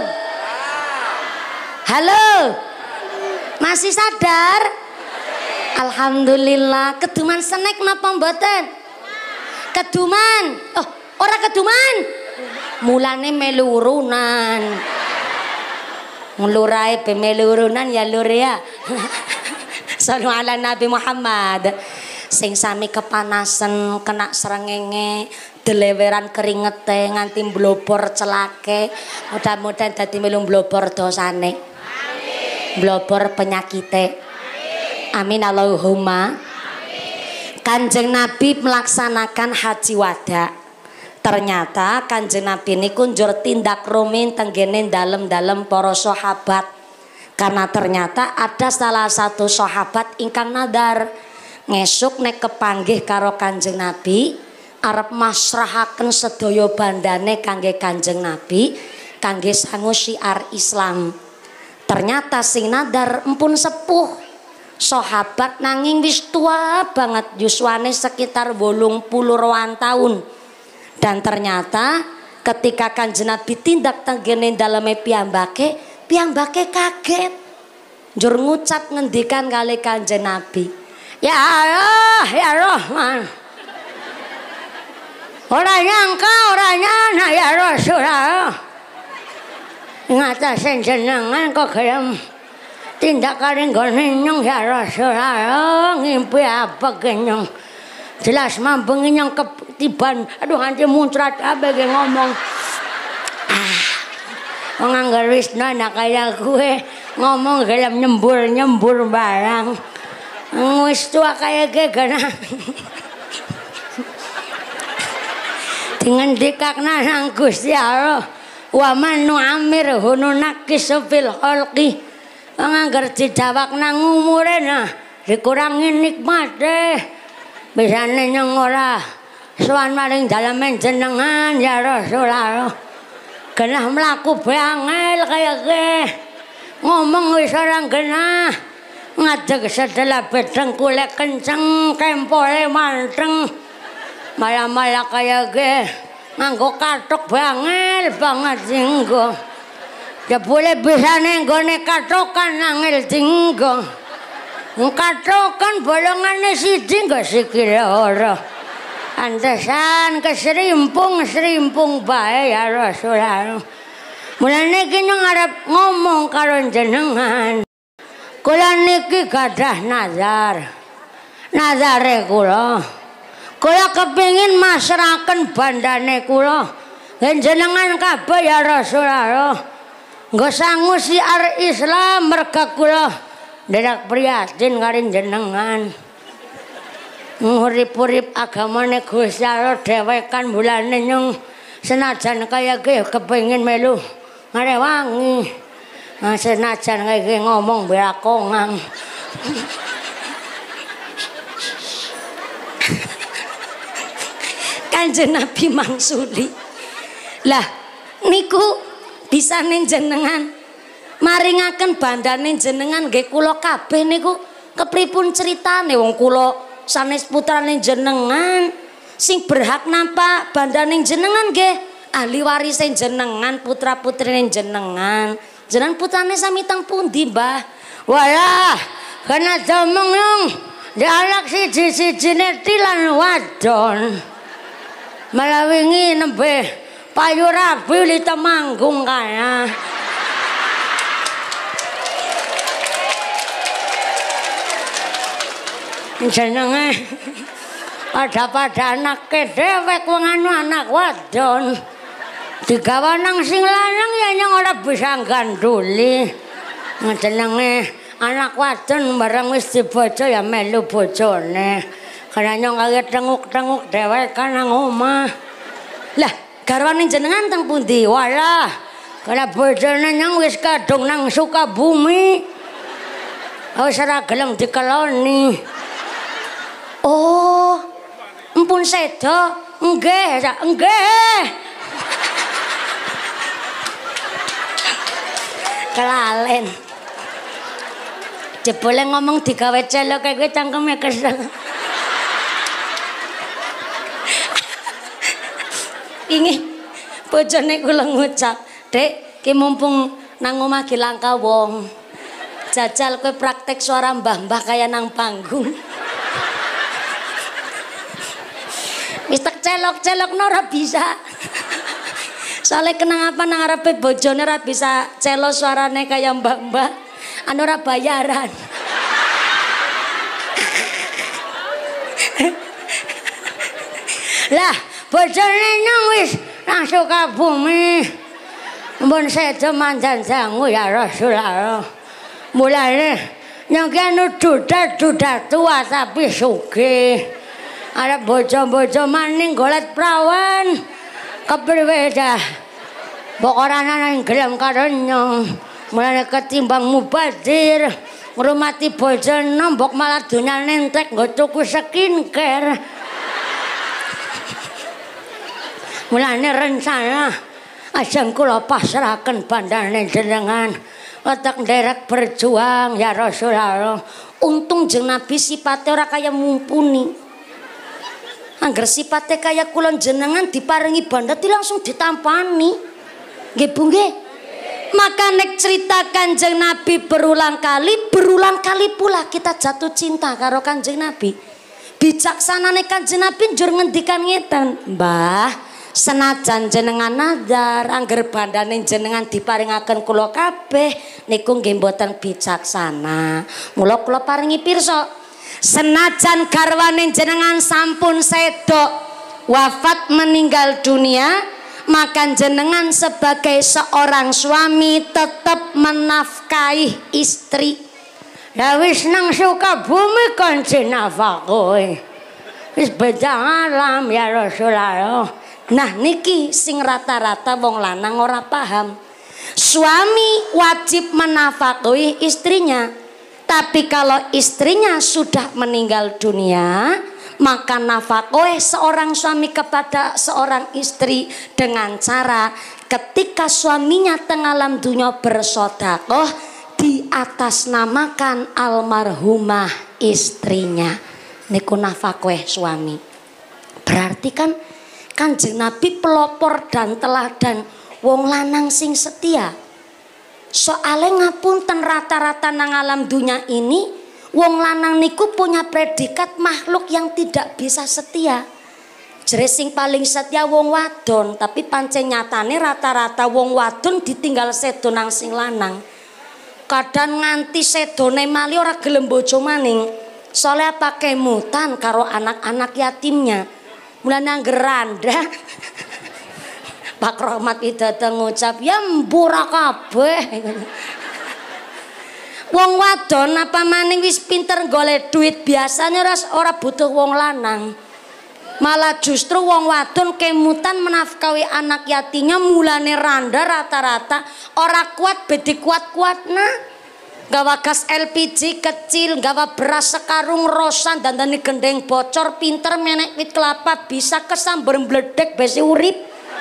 Halo. Masih sadar? Alhamdulillah. Keduman senek napa mboten? Keduman, oh ora keduman, mulane melurunan, ngelurai pemelurunan ya lur ya. Sallu ala Nabi Muhammad. sing sami kepanasan kena srengenge deleweran keringete nganti mblobor celake mudah-mudahan dadi melu mblobor dosane amin mblobor penyakite amin, amin Allahumma amin. Kanjeng Nabi melaksanakan haji wada ternyata Kanjeng Nabi niku njur tindak rumin tenggene dalem-dalem para sahabat karena ternyata ada salah satu sahabat ingkang nadar ngesuk nek kepanggih karo Kanjeng Nabi arep masrahaken sedaya bandane kangge Kanjeng Nabi kangge sangu syiar Islam. Ternyata sing nadar empun sepuh sahabat nanging wis tua banget yuswane sekitar wolung puluh roan tahun. Dan ternyata ketika Kanjeng Nabi tindak tenggene daleme piyambake piyambake kaget njur ngucap ngendikan kali Kanjeng Nabi, ya Allah, ya Rahman. Ora nyangka, ora nyana ya Rasulullah. Ngatasen jenengan kok gelem tindak kali nggone nyong ya Rasulullah. Ngimpi apa kenyong? Jelas mampu nyong ketiban. Aduh nganti muncrat abe ge ngomong. Ah. Wong anggar wis ana kaya gue ngomong gelem nyembur-nyembur barang. Wis tua kaya gegana dengan dikakna nang Gusti Allah wa man nu'amir hunu nakisu fil khalqi anggar didawak nang umure nah dikurangi nikmate bisane nyong ora sowan maring daleme jenengan ya Rasulullah genah mlaku bangel kaya ge ngomong wis ora genah ngadeg setelah bedeng kulek kenceng kempole manteng maya-maya kaya ge nganggo kathok bangel banget singgo ya boleh bisane nggone kathokan angel dinggo kathokan bolongane siji nggo sikile ora antesan keserimpung-serimpung bae ya Rasulullah mulane ki nyong arep ngomong karo jenengan. Kula niki gadah nazar. Nazare kula. Kula kepingin masrahaken bandane kula. Jenengan kabeh ya Rasulullah. Nggo sangu syiar Islam merga kula nderak prihatin karo jenengan. Ngurip-urip agamane Gusti Allah dhewekan bulane nyong senajan kaya ge kepingin melu ngarewangi. Nah, senajan kayak ngomong belakongan. Kanjeng Nabi mangsuli. Lah niku bisa ning jenengan maringaken bandane jenengan nggih kula kabeh niku kepripun ceritane wong kula sanes putrane jenengan sing berhak nampak bandane jenengan nggih ahli waris jenengan putra-putrine jenengan. Jenengan putrane sami teng pundi, Mbah? Walah, kena domong nyong. Dialak siji-sijine tilan wadon. Malah wingi nembe payu rabi li Temanggung kaya. Jenenge pada-pada anake dhewek wong anu anak wadon. Digawa nang sing lanang ya nyong ora bisa ganduli. Ngejenenge anak wadon bareng wis dibojo ya melu bojone. Karena nyong kaya tenguk-tenguk dhewekan nang omah. Lah, garwane jenengan teng pundi? Walah, karena bojone nyong wis kadung nang Sukabumi. Wis ora gelem dikeloni. Oh, empun sedo? Nggih, nggih. Kelalen. Jebule ngomong digawe celok kayak gue cangkeme kesel. Ini bojone kula ngucap, "Dek, ki mumpung nang omah ki langka wong. Jajal kowe praktek suara mbah-mbah kaya nang panggung." Wis tak celok-celokno ora bisa. Soalnya kenang apa nang ngarepe bojone ora bisa celo suarane kaya mbak-mbak. Anu ora bayaran. Lah bojone nang wis nang Sukabumi. Mun sedo mandan sangu ya Rasulullah. Mulane nyong ki anu duda-duda tua tapi sugih. Arep bojo-bojo maning golet prawan. Kepriwe dah? Mbok ora ana sing gelem karo nyong. Mulane ketimbang mubazir ngrumati bojo nombok malah donyane entek nggo tuku skincare. Mulane rencana ajeng kula pasrahaken bandane jenengan otak nderek berjuang ya Rasulullah. Untung jeng Nabi sipate ora kaya mumpuni. Angger sipate kaya kula jenengan diparingi bandati langsung ditampani. Nggih Bu nggih. Maka nek cerita Kanjeng Nabi berulang kali, berulang kali pula kita jatuh cinta karo Kanjeng Nabi. Bijaksanane Kanjeng Nabi njur ngendikan ngeten, Mbah, senajan jenengan nazar angger bandane jenengan diparingaken kula kabeh niku nggih mboten bijaksana. Mula kula paringi pirsa, senajan garwane jenengan sampun sedok wafat meninggal dunia, maka jenengan sebagai seorang suami tetap menafkahi istri. Lah wis nang Sukabumi kon jenafakoi. Wis beda alam ya Rasulullah. Nah niki sing rata-rata wong lanang ora paham. Suami wajib menafkahi istrinya, tapi kalau istrinya sudah meninggal dunia, maka nafkah seorang suami kepada seorang istri dengan cara ketika suaminya tengah alam dunia bersedekah diatasnamakan almarhumah istrinya. Niku nafkah suami. Berarti kan Kanjeng Nabi pelopor dan teladan wong lanang sing setia. Soalnya ngapunten rata-rata nang alam dunia ini wong lanang niku punya predikat makhluk yang tidak bisa setia. Jere sing paling setia wong wadon, tapi pancen nyatane rata-rata wong wadon ditinggal sedo nang sing lanang. Kadang nganti sedone mali ora gelem bojo maning. Soalnya pakai mutan karo anak-anak yatimnya. Mulane angger randa Pak Rahmat itu datang ngucap ya mbura kabeh. Wong wadon apa maning wis pinter golek duit biasanya ora ora butuh wong lanang. Malah justru wong wadon kemutan menafkahi anak yatimnya mulane randa rata-rata ora kuat bedi kuat-kuatna. Gawa gas L P G kecil, gawa beras sekarung rosan dandani gendeng bocor, pinter menek wit kelapa bisa kesambar mbledek besi urip.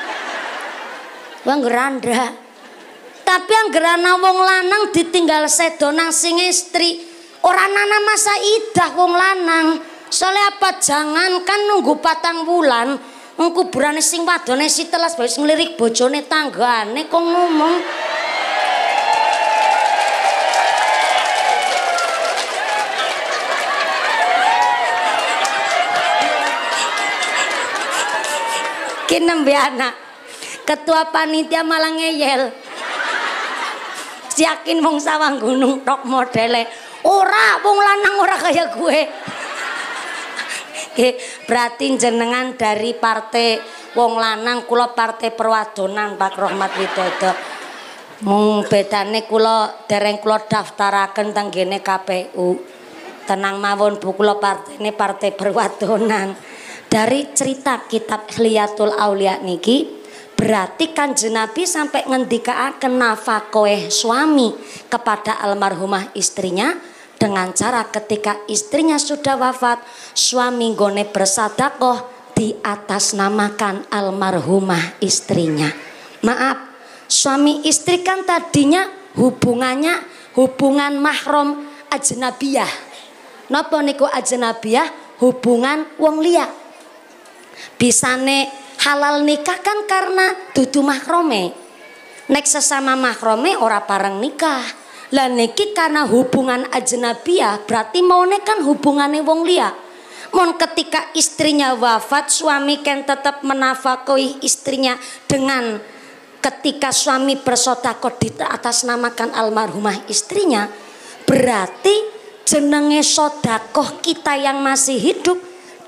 Wong randa. Tapi anggerana wong lanang ditinggal sedo nang sing istri, ora nana masa idah wong lanang. Soalnya apa jangankan nunggu patang bulan, ngkuburane sing wadone sitelas wis nglirik bojone tanggane kok ngomong. Nembe anak ketua panitia malah ngeyel. Yakin wong sawang gunung tok modele. Ora wong lanang ora kaya gue. Berarti jenengan dari partai wong lanang, kula partai perwadonan Pak Rahmat Widodo. Mung bedane kula dereng kula daftaraken teng ngene K P U. Tenang mawon Bu, kula partene partai perwadonan. Dari cerita kitab Hilyatul Aulia niki berarti Kanjeng Nabi sampai ngendikaaken nafkah suami kepada almarhumah istrinya dengan cara ketika istrinya sudah wafat suami gone bersedekah diatasnamakan almarhumah istrinya. Maaf, suami istri kan tadinya hubungannya hubungan mahram ajnabiyah. Napa niku ajnabiyah? Hubungan wong liya. Bisane halal nikah kan karena dudu mahrome. Nek sesama mahrome ora pareng nikah. Lah niki karena hubungan ajnabiyah berarti maune kan hubungane wong liya. Mon ketika istrinya wafat suami kan tetap menafkahi istrinya dengan ketika suami bersedekah di atas namakan almarhumah istrinya, berarti jenenge sedekah kita yang masih hidup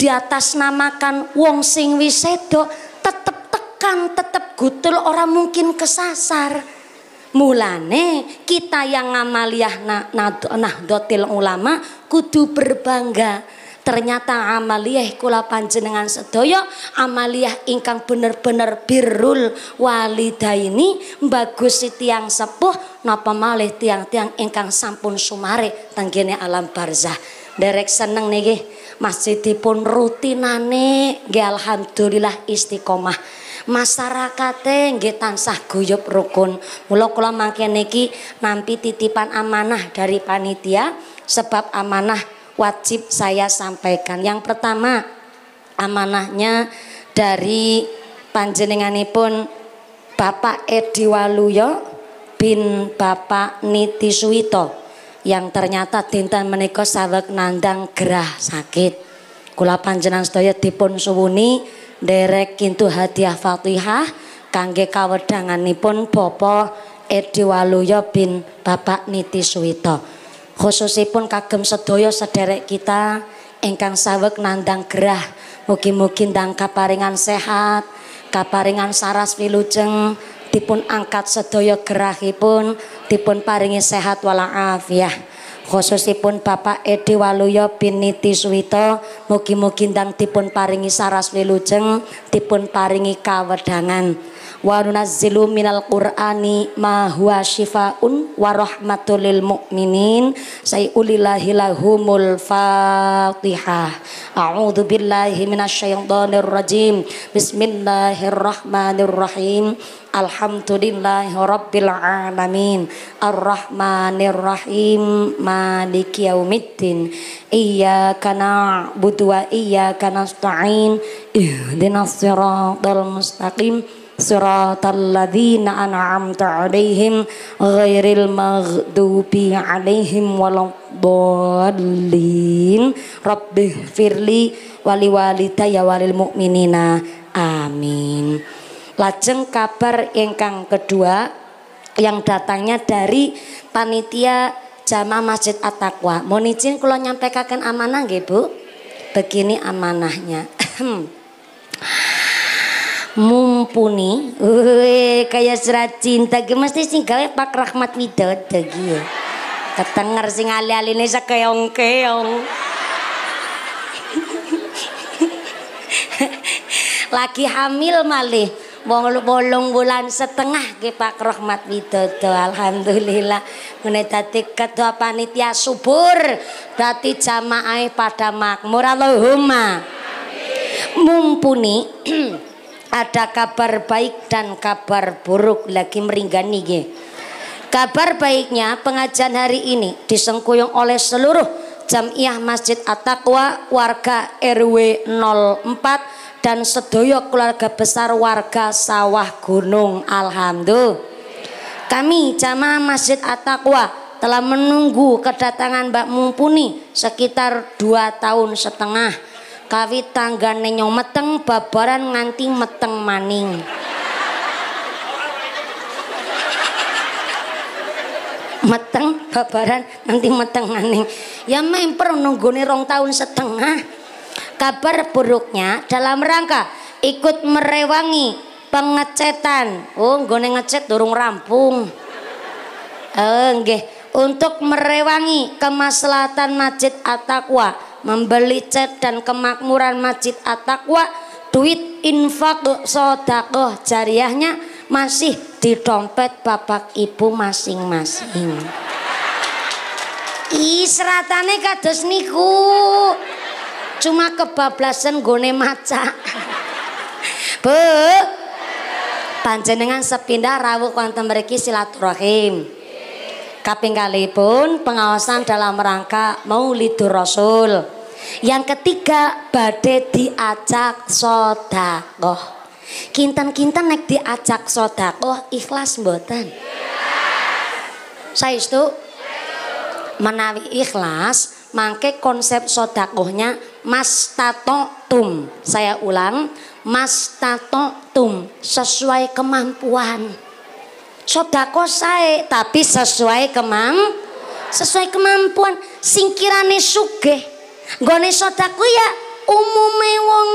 diatasnamakan wong sing wis sedo tetep tekan, tetep gutul, ora mungkin kesasar. Mulane kita yang ngamaliyah Nahdlatul Ulama kudu berbangga. Ternyata amaliyah kula panjenengan sedaya amaliyah ingkang bener-bener birrul walidaini, bagus tiang sepuh napa malih tiang-tiang ingkang sampun sumare tenggene alam barzah. Derek seneng niki masjidipun rutinane nggih alhamdulillah istiqomah. Masyarakate nggih tansah guyub rukun. Mula kula mangke niki nampi titipan amanah dari panitia, sebab amanah wajib saya sampaikan. Yang pertama, amanahnya dari panjenenganipun Bapak Edi Waluyo bin Bapak Niti Suwito yang ternyata dinten menika saweg nandang gerah sakit. Kula panjenengan sedaya dipun suwuni nderek kintu hadiah Fatihah kangge kawedanganipun Bapak Edi Waluyo bin Bapak Niti Suwito. Khususipun kagem sedaya sederek kita ingkang saweg nandang gerah, mugi-mugi ndang kaparingan sehat, kaparingan saras wilujeng, dipun angkat sedaya gerahipun, dipun paringi sehat walafiat. Khususipun Bapak Edi Waluyo bin Niti Suwito, mugi-mugi ndang dipun paringi saras wilujeng, dipun paringi kawedangan. Wa nunazzilu minal qur'ani ma huwa syifaun wa rahmatul lil mu'minin. Sayulillahi lahumul Fatihah. A'udzu billahi minasyaitonir rajim. Bismillahirrahmanirrahim. Alhamdulillahi rabbil alamin. Arrahmanirrahim. Maliki yaumiddin. Iyyaka na'budu wa iyyaka nasta'in. Ihdinas siratal mustaqim. Siratal ladzina an'amta 'alaihim ghairil maghdubi 'alaihim waladdallin. Rabbighfirli wali walidayya walil mu'minina. Amin. Lajeng kabar ingkang kedua yang datangnya dari panitia Jamaah Masjid At-Taqwa. Mohon izin kula nyampaikan amanah nggih Bu. Begini amanahnya. Mumpuni weh kayak surat cinta ge mesti sing gawe Pak Rahmat Widodo ge ketenger sing ali-aline sakeong-keong lagi hamil malih bolong bulan setengah ge Pak Rahmat Widodo. Alhamdulillah ngene dadi ketua panitia subur, dadi jamaah pada makmur. Allahumma mumpuni. Ada kabar baik dan kabar buruk lagi meringgani ge. Kabar baiknya pengajian hari ini disengkuyung oleh seluruh Jamiah Masjid At-Taqwa, warga R W nol empat dan sedaya keluarga besar warga Sawah Gunung. Alhamdulillah. Kami Jamaah Masjid At-Taqwa telah menunggu kedatangan Mbak Mumpuni sekitar dua tahun setengah. Kawit tanggane nyong meteng babaran nganti meteng maning. Meteng babaran nganti meteng maning. Ya memper nunggune rong tahun setengah. Kabar buruknya dalam rangka ikut merewangi pengecetan. Oh, nggone ngecat durung rampung. Eh nggih, untuk merewangi kemaslahatan Masjid At-Taqwa, membeli cat dan kemakmuran Masjid At-Taqwa, duit infak sedekah jariyahnya masih di dompet bapak ibu masing-masing. Ih, seratane kados niku. Cuma kebablasan gone maca. Bu, panjenengan sepindah rawuh wonten mriki silaturahim. Kaping kalipun pengawasan dalam rangka Maulidur Rasul. Yang ketiga badhe diajak sedekah. Kinten-kinten nek diajak sedekah ikhlas mboten? Saestu? Menawi ikhlas, mangke konsep sedekahnya mastatotum. Saya ulang, mastatotum, sesuai kemampuan. Sedekah sae tapi sesuai kemam sesuai kemampuan. Singkirane sugih nggone sedekah ya umume wong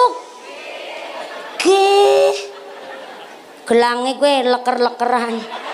sugih gelange kowe leker-lekeran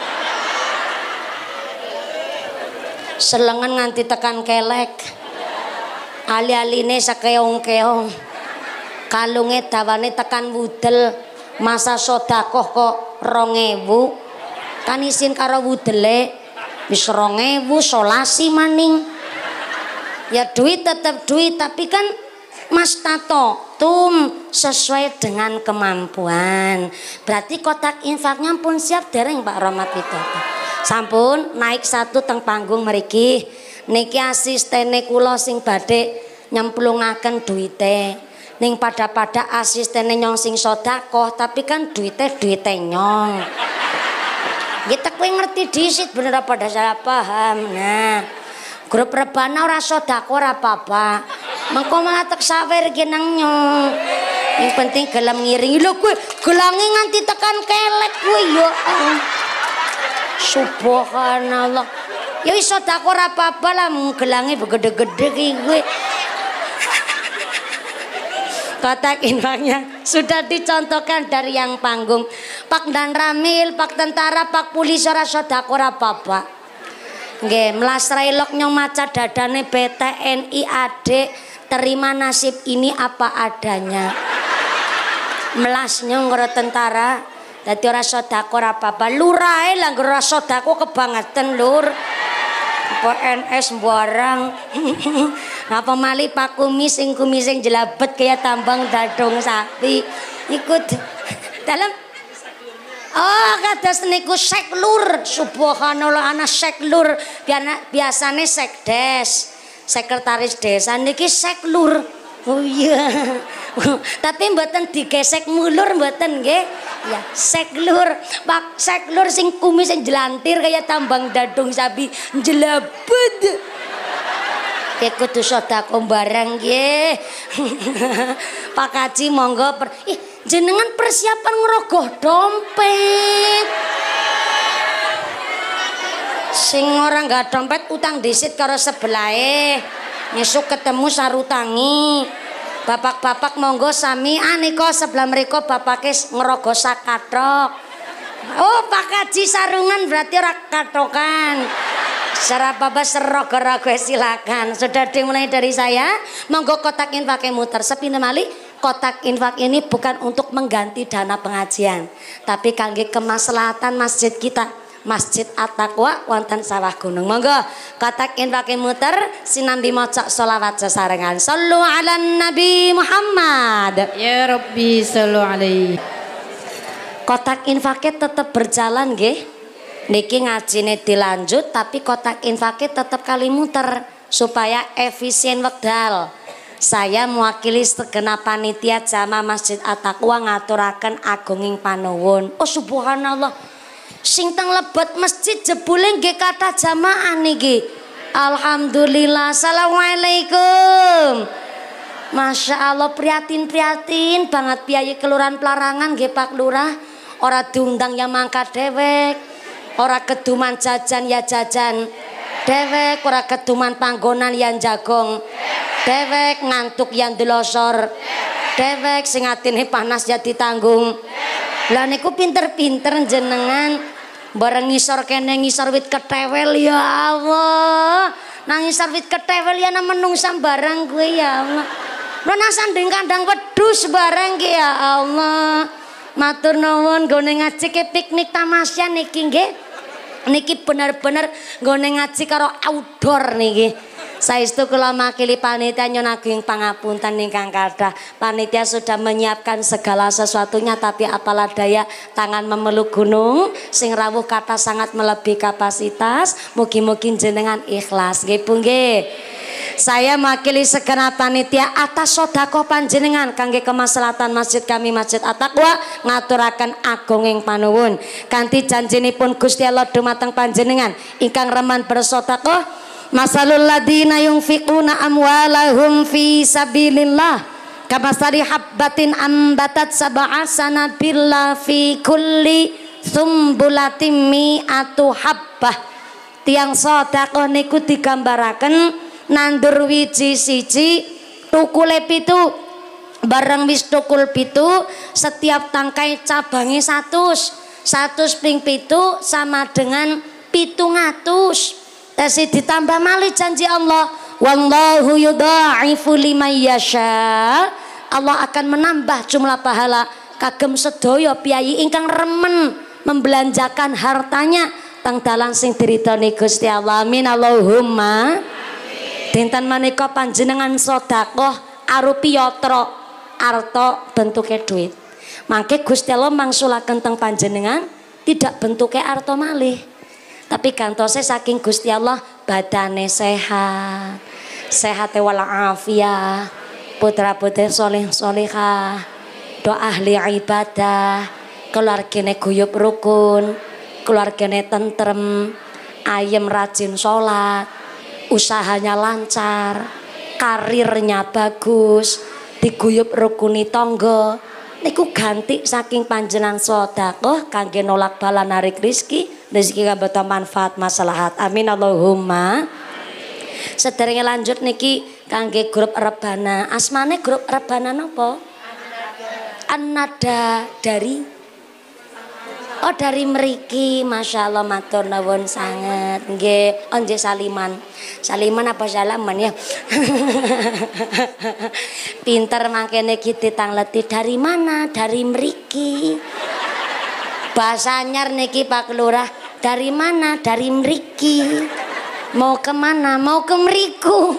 selengen nganti tekan kelek ali-aline sakeong-keong kalunge dawane tekan wudel masa sedekah kok rong ewu kan isin karo wudele wis rong ewu solasi maning ya duit tetap duit tapi kan Mas Tato tum sesuai dengan kemampuan berarti kotak infaknya pun siap dereng Pak Rahmat Widodo sampun naik satu teng panggung mriki niki asistene kula sing badhe nyemplungaken duite ning pada-pada asistene nyong sing sedekah tapi kan duite duite nyong kita kowe ngerti disit bener apa salah paham nah grup rebana ora sedekah ora apa-apa mengko malah tek sawer ki nang nyong yang penting gelem ngiringi lho kowe gelange nganti tekan kelek kowe ya subhanallah ya wis sedekah ora apa-apa lah gelange begede-gede ki kowe kotak infaknya sudah dicontohkan dari yang panggung Pak Dan Ramil, Pak Tentara, Pak Polisi ora sedekah ora apa-apa nggih melas railok nyong maca dadane B T N I A D terima nasib ini apa adanya melas nyong karo tentara dadi ora sedekah ora apa-apa lurae lah ora sedekah kebangetan lur P N S barang apa mali Pak Kumis sing kumis sing jelabet kaya tambang dadong sapi ikut dalam oh kados niku seklur subhanallah ana seklur biasane sekdes sekretaris desa niki seklur oh iya tapi mboten digesek mulur mboten nggih ya seklur Pak seklur sing kumis sing jelantir kaya tambang dadong sapi jelabet ya kudu sedekah barang nggih Pak Kaji monggo per, ih jenengan persiapan ngerogoh dompet sing ora nggak dompet utang disit karo sebelahe nyesuk ketemu sarutangi bapak-bapak monggo sami anika sebelah mriko bapake ngerogoh sakatok oh Pak Kaji sarungan berarti ora katokan secara apa serogo-rogo silakan sudah dimulai dari saya monggo kotak infak muter sepindah mali kotak infak ini bukan untuk mengganti dana pengajian tapi kangge kemaslahatan masjid kita Masjid At-Taqwa wonten Sawah Gunung monggo kotak infak muter sinambi maca sholawat sesarengan sallu ala nabi Muhammad ya rabbi sallu alaihi kotak infaknya tetap berjalan nggih niki ngajine dilanjut tapi kotak infaknya tetap kali muter supaya efisien wekdal saya mewakili segenap panitia jamaah Masjid At-Taqwa ngaturaken agunging panuwun oh subhanallah sing teng lebet masjid jebule nggih kathah jamaah niki alhamdulillah assalamualaikum masya Allah prihatin-prihatin banget piyayi kelurahan Pelarangan nggih Pak Lurah ora diundang yang mangkat dewek ora keduman jajan ya jajan dewek ora keduman panggonan yang jagong dewek ngantuk yang delosor dewek sing atine panas ya ditanggung lah niku pinter-pinter jenengan bareng ngisor kene ngisor wit ketewel ya Allah nang ngisor wit ketewel ya menungsa barang gue ya Allah lha sanding kandang wedhus barang ki ya Allah matur nuwun nggone ngaji ke piknik tamasya niki nggih niki bener-bener nggone ngaji karo outdoor niki saestu kula makili panitia nyuwun ageng pangapunten ingkang kathah panitia sudah menyiapkan segala sesuatunya tapi apalah daya tangan memeluk gunung sing rawuh kata sangat melebihi kapasitas mugi-mugi jenengan ikhlas nggih Bu nggih saya mewakili segenap panitia atas sedekah panjenengan kangge kemaslahatan masjid kami Masjid At-Taqwa ngaturaken agunging panuwun kanthi janjinipun Gusti Allah dumateng panjenengan ingkang remen bersedekah masalul ladina yunfiquna amwalahum fi sabilillah kamasari habbatin ambatat sab'a sanabilla fi kulli sumbulatin mi'atu habbah tiang sedekah niku digambaraken nandur wiji siji tukule pitu. Bareng wis tukul pitu, setiap tangkai cabangnya satus. Satus ping pitu sama dengan pitung atus. Tesi ditambah malih janji Allah. Wallahu yudha'ifu liman yasha. Allah akan menambah jumlah pahala kagem sedaya piyayi ingkang remen membelanjakan hartanya teng dalan sing diridhoni Gusti Allah. Amin Allahumma. Dinten menika panjenengan sedekah arupi yatra arto bentuknya duit. Mangke Gusti Allah mangsulaken teng panjenengan tidak bentuknya arto malih. Tapi gantose saking Gusti Allah badane sehat. Sehat walafiat. Putra-putri soleh solehah. Do ahli ibadah. Keluargane guyub rukun. Keluargane tentrem. Ayem rajin sholat. Usahanya lancar. Karirnya bagus. Diguyub rukuni tangga niku ganti saking panjenengan sedekah kangge nolak bala narik rezeki rezeki kabeh manfaat maslahat. Amin Allahumma. Sederenge lanjut niki kangge grup rebana. Asmane grup rebana napa? An-Nada dari Oh dari mriki, Masya Allah matur nuwun sanget. Nggih, oh nggih saliman. Saliman apa salaman ya? Pinter mangkene ki ditangleti dari mana? Dari mriki. Bahasa anyar niki Pak Lurah, dari mana? Dari mriki. Mau kemana? Mau ke mriku.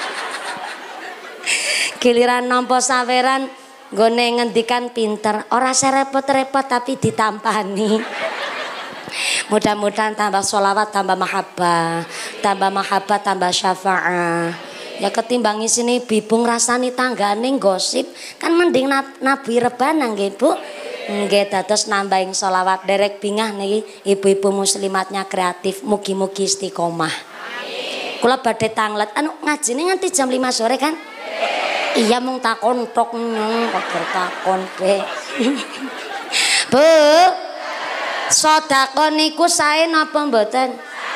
Giliran nampa saweran gone ngendikan pinter, ora serepot-repot tapi ditampani. Mudah-mudahan tambah sholawat, tambah mahabbah, tambah mahabbah, tambah syafa'ah. Ya ketimbang sini bibung rasani tanggane gosip, kan mending nabi rebana nggih Bu. Nggih dados nambahin sholawat derek bingah niki ibu-ibu muslimatnya kreatif, mugi-mugi istiqomah. Kula badhe tanglet, anu ngajine nganti jam lima sore kan? Iya mung takon tok kok bertakon be. Bu, sedekah niku sae napa mboten?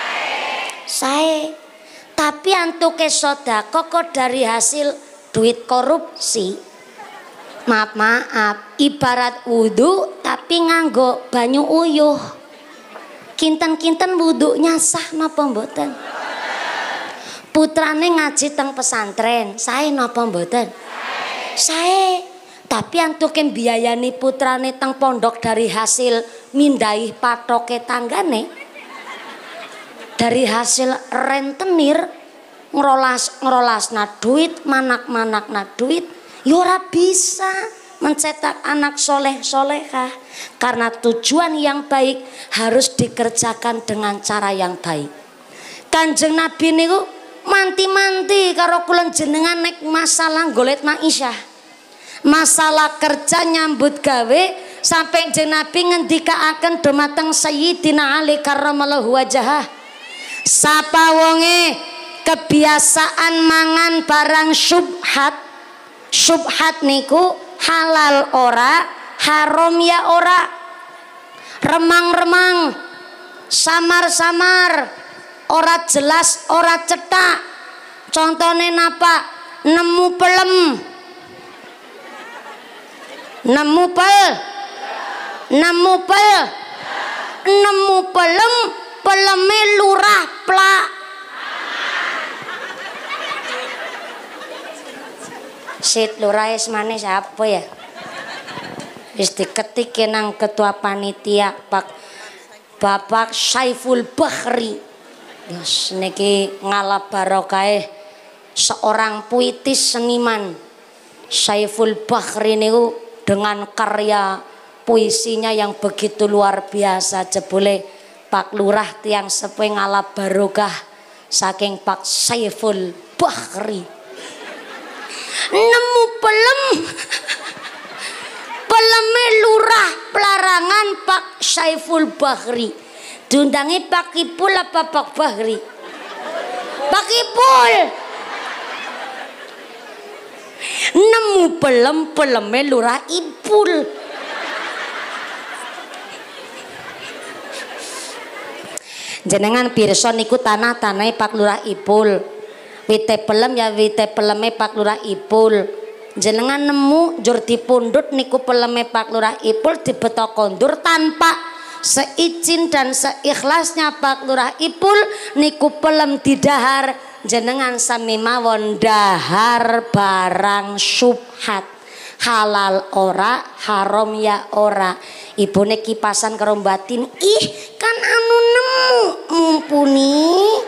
Sae. Tapi antuke sedekah kok dari hasil duit korupsi. Maaf maaf, ibarat wudu tapi nganggo banyu uyuh. Kinten-kinten wudunya sah napa mboten? Putrane ngaji teng pesantren, sae napa mboten? Sae. Tapi antuke biayani putrane teng pondok dari hasil mindai patoke tanggane. Dari hasil rentenir ngerolas ngerolasna duit, manak-manakna duit, ya ora bisa mencetak anak soleh solehah. Karena tujuan yang baik harus dikerjakan dengan cara yang baik. Kanjeng Nabi niku manti-manti karo kula jenengan nek masalah golet maisyah, masalah kerja nyambut gawe sampai jeneng Nabi ngendikaaken dumateng Sayyidina Ali karramallahu wajhah, sapa wonge kebiasaan mangan barang syubhat. Syubhat niku halal ora, haram ya ora, remang-remang, samar-samar, ora jelas, ora cetak. Contone napa? Nemu pelem. Nemu pel. Nemu pel. Nemu pelem, peleme lurah plak. Sit lurah esmane siapa ya? Wis diketik nang ketua panitia Pak Bapak Saiful Bahri. Yes, niki ngalap barokahe seorang puitis seniman Saiful Bahri niku dengan karya puisinya yang begitu luar biasa. Jebule Pak Lurah tiang sepuh ngalap barokah saking Pak Saiful Bahri. Nemu pelem peleme lurah pelarangan Pak Saiful Bahri. Diundangi Pak Ipul apa Pak Bahri? Pak Ipul. Nemu pelem peleme lurah Ipul. Jenengan pirsa niku tanah-tanahe Pak Lurah Ipul. Wite pelem ya wite peleme Pak Lurah Ipul. Jenengan nemu jur dipundhut niku peleme Pak Lurah Ipul dibetok kondur tanpa seizin dan seikhlasnya Pak Lurah Ipul niku pelem didahar jenengan sami mawon dahar barang syubhat. Halal ora, haram ya ora. Ibune kipasan karo batin, ih kan anu nemu mumpuni.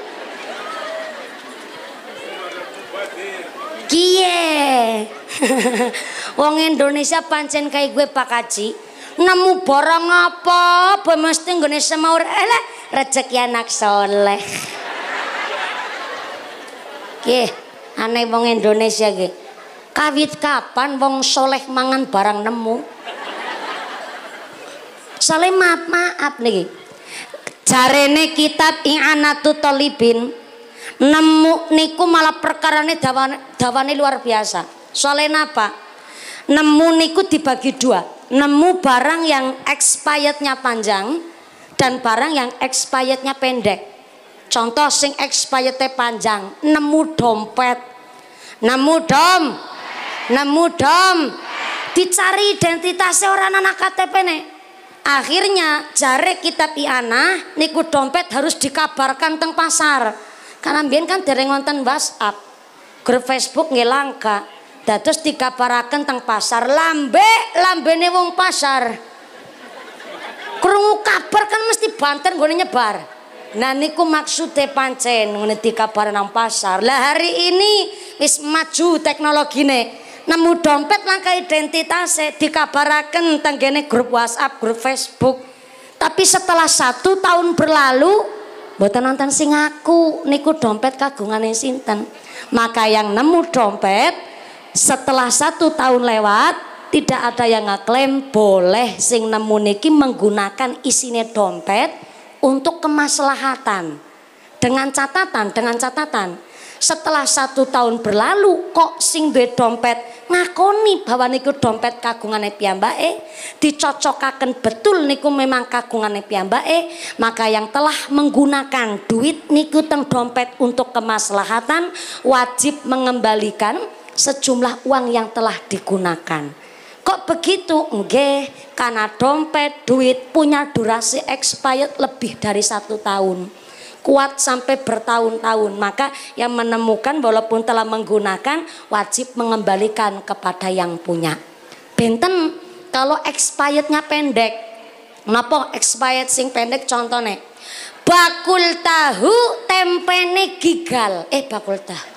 Kiye. Wong Indonesia pancen kayak gue Pak Haji. Nemu barang apa, apa mesti nggone semaur eleh rezeki anak soleh. Kiye, aneh wong Indonesia ge. Kawit kapan wong soleh mangan barang nemu? Soleh maaf maaf nih. Jarene kitab I'anatut Thalibin nemu niku malah perkarane dawane, dawane luar biasa. Soleh napa? Nemu niku dibagi dua. Nemu barang yang expirednya panjang dan barang yang expirednya pendek. Contoh sing expirednya panjang, nemu dompet, nemu dom. Nemu dom dicari identitasnya orang anak K T P nih. Akhirnya jare kitab I'anah niku dompet harus dikabarkan teng pasar karena mbiyen kan dereng wonten WhatsApp, grup Facebook nggih langka, dados dikabaraken teng pasar. Lambe lambene wong pasar krungu kabar kan mesti banter nggone nyebar. Nah niku maksude pancen ngene dikabar nang pasar. Lah hari ini wis maju teknologine. Nemu dompet langkah identitasnya dikabaraken tenggene grup WhatsApp, grup Facebook. Tapi setelah satu tahun berlalu, mboten nonton sing ngaku niku dompet kagungane sinten. Maka yang nemu dompet setelah satu tahun lewat, tidak ada yang ngaklaim boleh sing nemu niki menggunakan isine dompet untuk kemaslahatan. Dengan catatan, dengan catatan. Setelah satu tahun berlalu kok sing duwe dompet ngakoni bahwa niku dompet kagungane piyambake, dicocokaken betul niku memang kagungane piyambake, maka yang telah menggunakan duit niku teng dompet untuk kemaslahatan wajib mengembalikan sejumlah uang yang telah digunakan. Kok begitu? Nggih, karena dompet duit punya durasi expired lebih dari satu tahun. Kuat sampai bertahun-tahun, maka yang menemukan walaupun telah menggunakan wajib mengembalikan kepada yang punya. Benten kalau expirednya pendek, napa expired sing pendek contohnya bakul tahu tempene gigal, eh bakul tahu,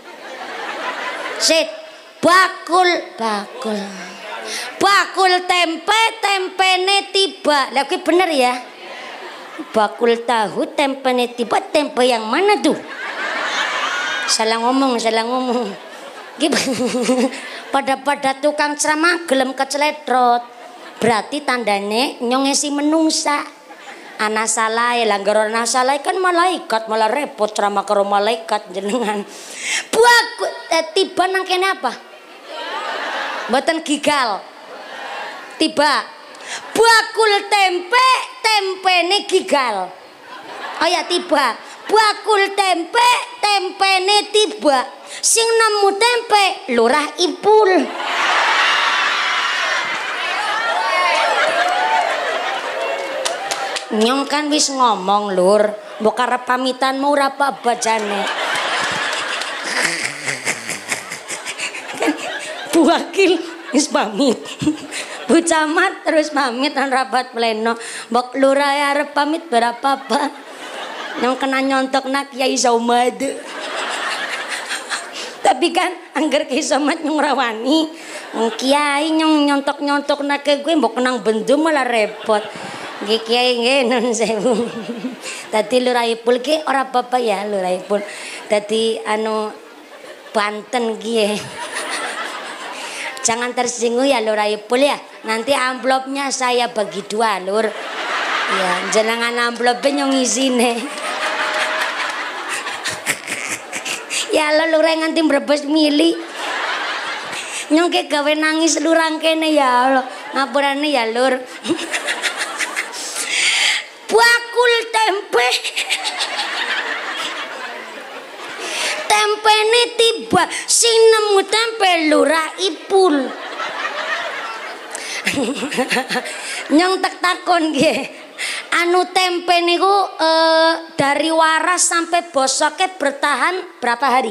sit bakul bakul bakul tempe tempene tiba, lagi bener ya. Bakul tahu tempene tiba, tempe yang mana tuh? Salah ngomong, salah ngomong. Pada-pada tukang ceramah gelem keceledrot. Berarti tandane nyongesi menungsa. Ana salah ya langgar ana salah kan malaikat, malah repot ceramah karo malaikat jenengan. Bakul eh, tiba nang kene apa? Mboten gigal. Tiba. Bakul tempe tempene gigal. Oh ya tiba. Bakul tempe tempene tiba. Sing nemu tempe Lurah Ipul. Nyong kan wis ngomong Lur, mbok arep pamitanmu ora apa bajane. Bu Wakil wis pamit. Bu Camat terus pamit dan rapat pleno. Mbok Lurah ya arep pamit berapa apa? Yang kena nyontok nak Kiai Somad. Tapi kan angger Kiai Somad nyong rawani. Kiai nyong nyontok-nyontok nak ke gue mbok kenang bendu malah repot. Nggih Kiai nggih nun sewu. Dadi Lurah Ipul ki ora apa-apa ya Lurah Ipul. Dadi anu Banten ki. Jangan tersinggung ya Lurah Ipul ya. Nanti amplopnya saya bagi dua Lur. Ya, jenengan amplopnya nyong isine. Ya lo Lur nganti mbrebes mili. Nyong ke gawe nangis lurang kene ya Allah. Ngapurane ya Lur. Bakul tempe. tempene tiba sing nemu tempe Lurah Ipul. Nyong tak takon nggih. Anu tempe niku eh, dari waras sampai bosoknya bertahan berapa hari?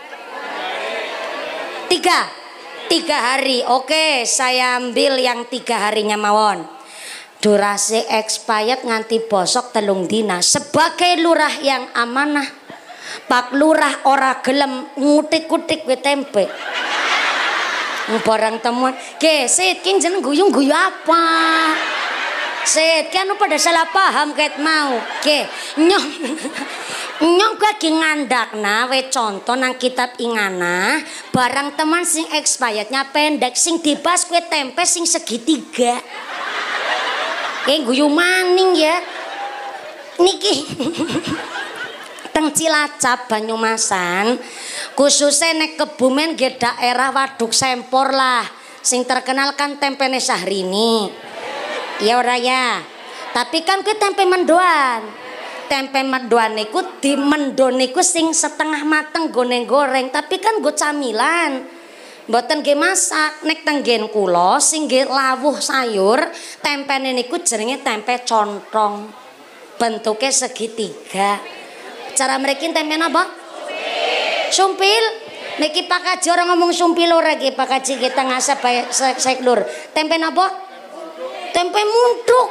Tiga, tiga hari. Oke, saya ambil yang tiga harinya mawon. Durasi expired nganti bosok telung dina. Sebagai lurah yang amanah, Pak Lurah ora gelem ngutik-ngutik we tempe. Barang temuan, ke Sid kin jeneng guyung-guyu apa? Sid kan pada salah paham ket mau. Ke nyong nyong lagi ngandakna we contoh nang kitab ingana barang teman sing expirednya pendek sing dibas kue tempe sing segitiga. Kayak guyu maning ya. Niki teng Cilacap Banyumasan khususnya nek Kebumen ge daerah Waduk Sempor lah sing terkenal kan tempene Syahrini. Ya ora ya. Tapi kan kuwi tempe mendoan. Tempe mendoan niku di mendon niku sing setengah mateng gone goreng tapi kan go camilan. Mboten nggih masak. Nek tenggen kula sing nggih lawuh sayur, tempene niku jenenge tempe contong. Bentuknya segitiga. Cara mereka tempe apa? Sumpil. Niki Pak Kaji orang ngomong sumpil ora iki Pak Kaji kita ngasap seklur. Tempe apa? Tempe muntuk.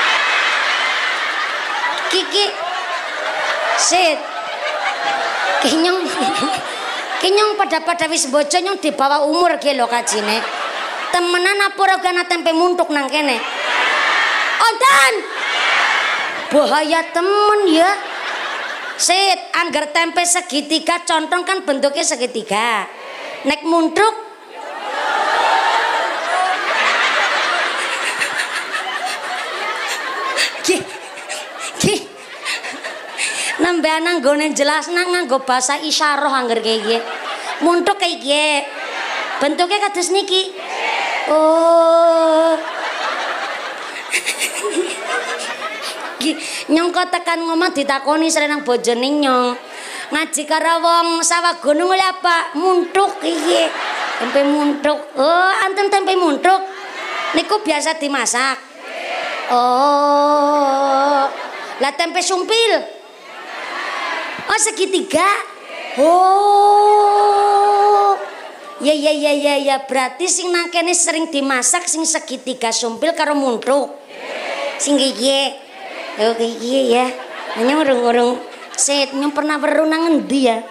Kiki. Sit. Kinyong. Kinyong pada-pada wis bojo nyong di bawah umur ki lho kajine. Temenan apa ora kana tempe muntuk nang kene? Onten. Bahaya temen ya. Sit, anggar tempe segitiga contong kan bentuknya segitiga. Nek muntuk ki ki nambah nang gone jelas nang nganggo bahasa isyarah anggar kaya muntuk kayak gini bentuknya kados niki. Oh nyong kok tekan ngomong ditakoni serenang bojone nyong ngaji karo wong sawah gunung lho apa muntuk iki tempe muntuk. Oh anten tempe muntuk niku biasa dimasak. Oh lah tempe sumpil oh segitiga. Oh ya ya ya ya ya berarti sing nang kene sering dimasak sing segitiga sumpil karo muntuk sing iki. Oke iya ya, hanya ngurung-ngurung set nyong pernah weruh nang ngendi ya.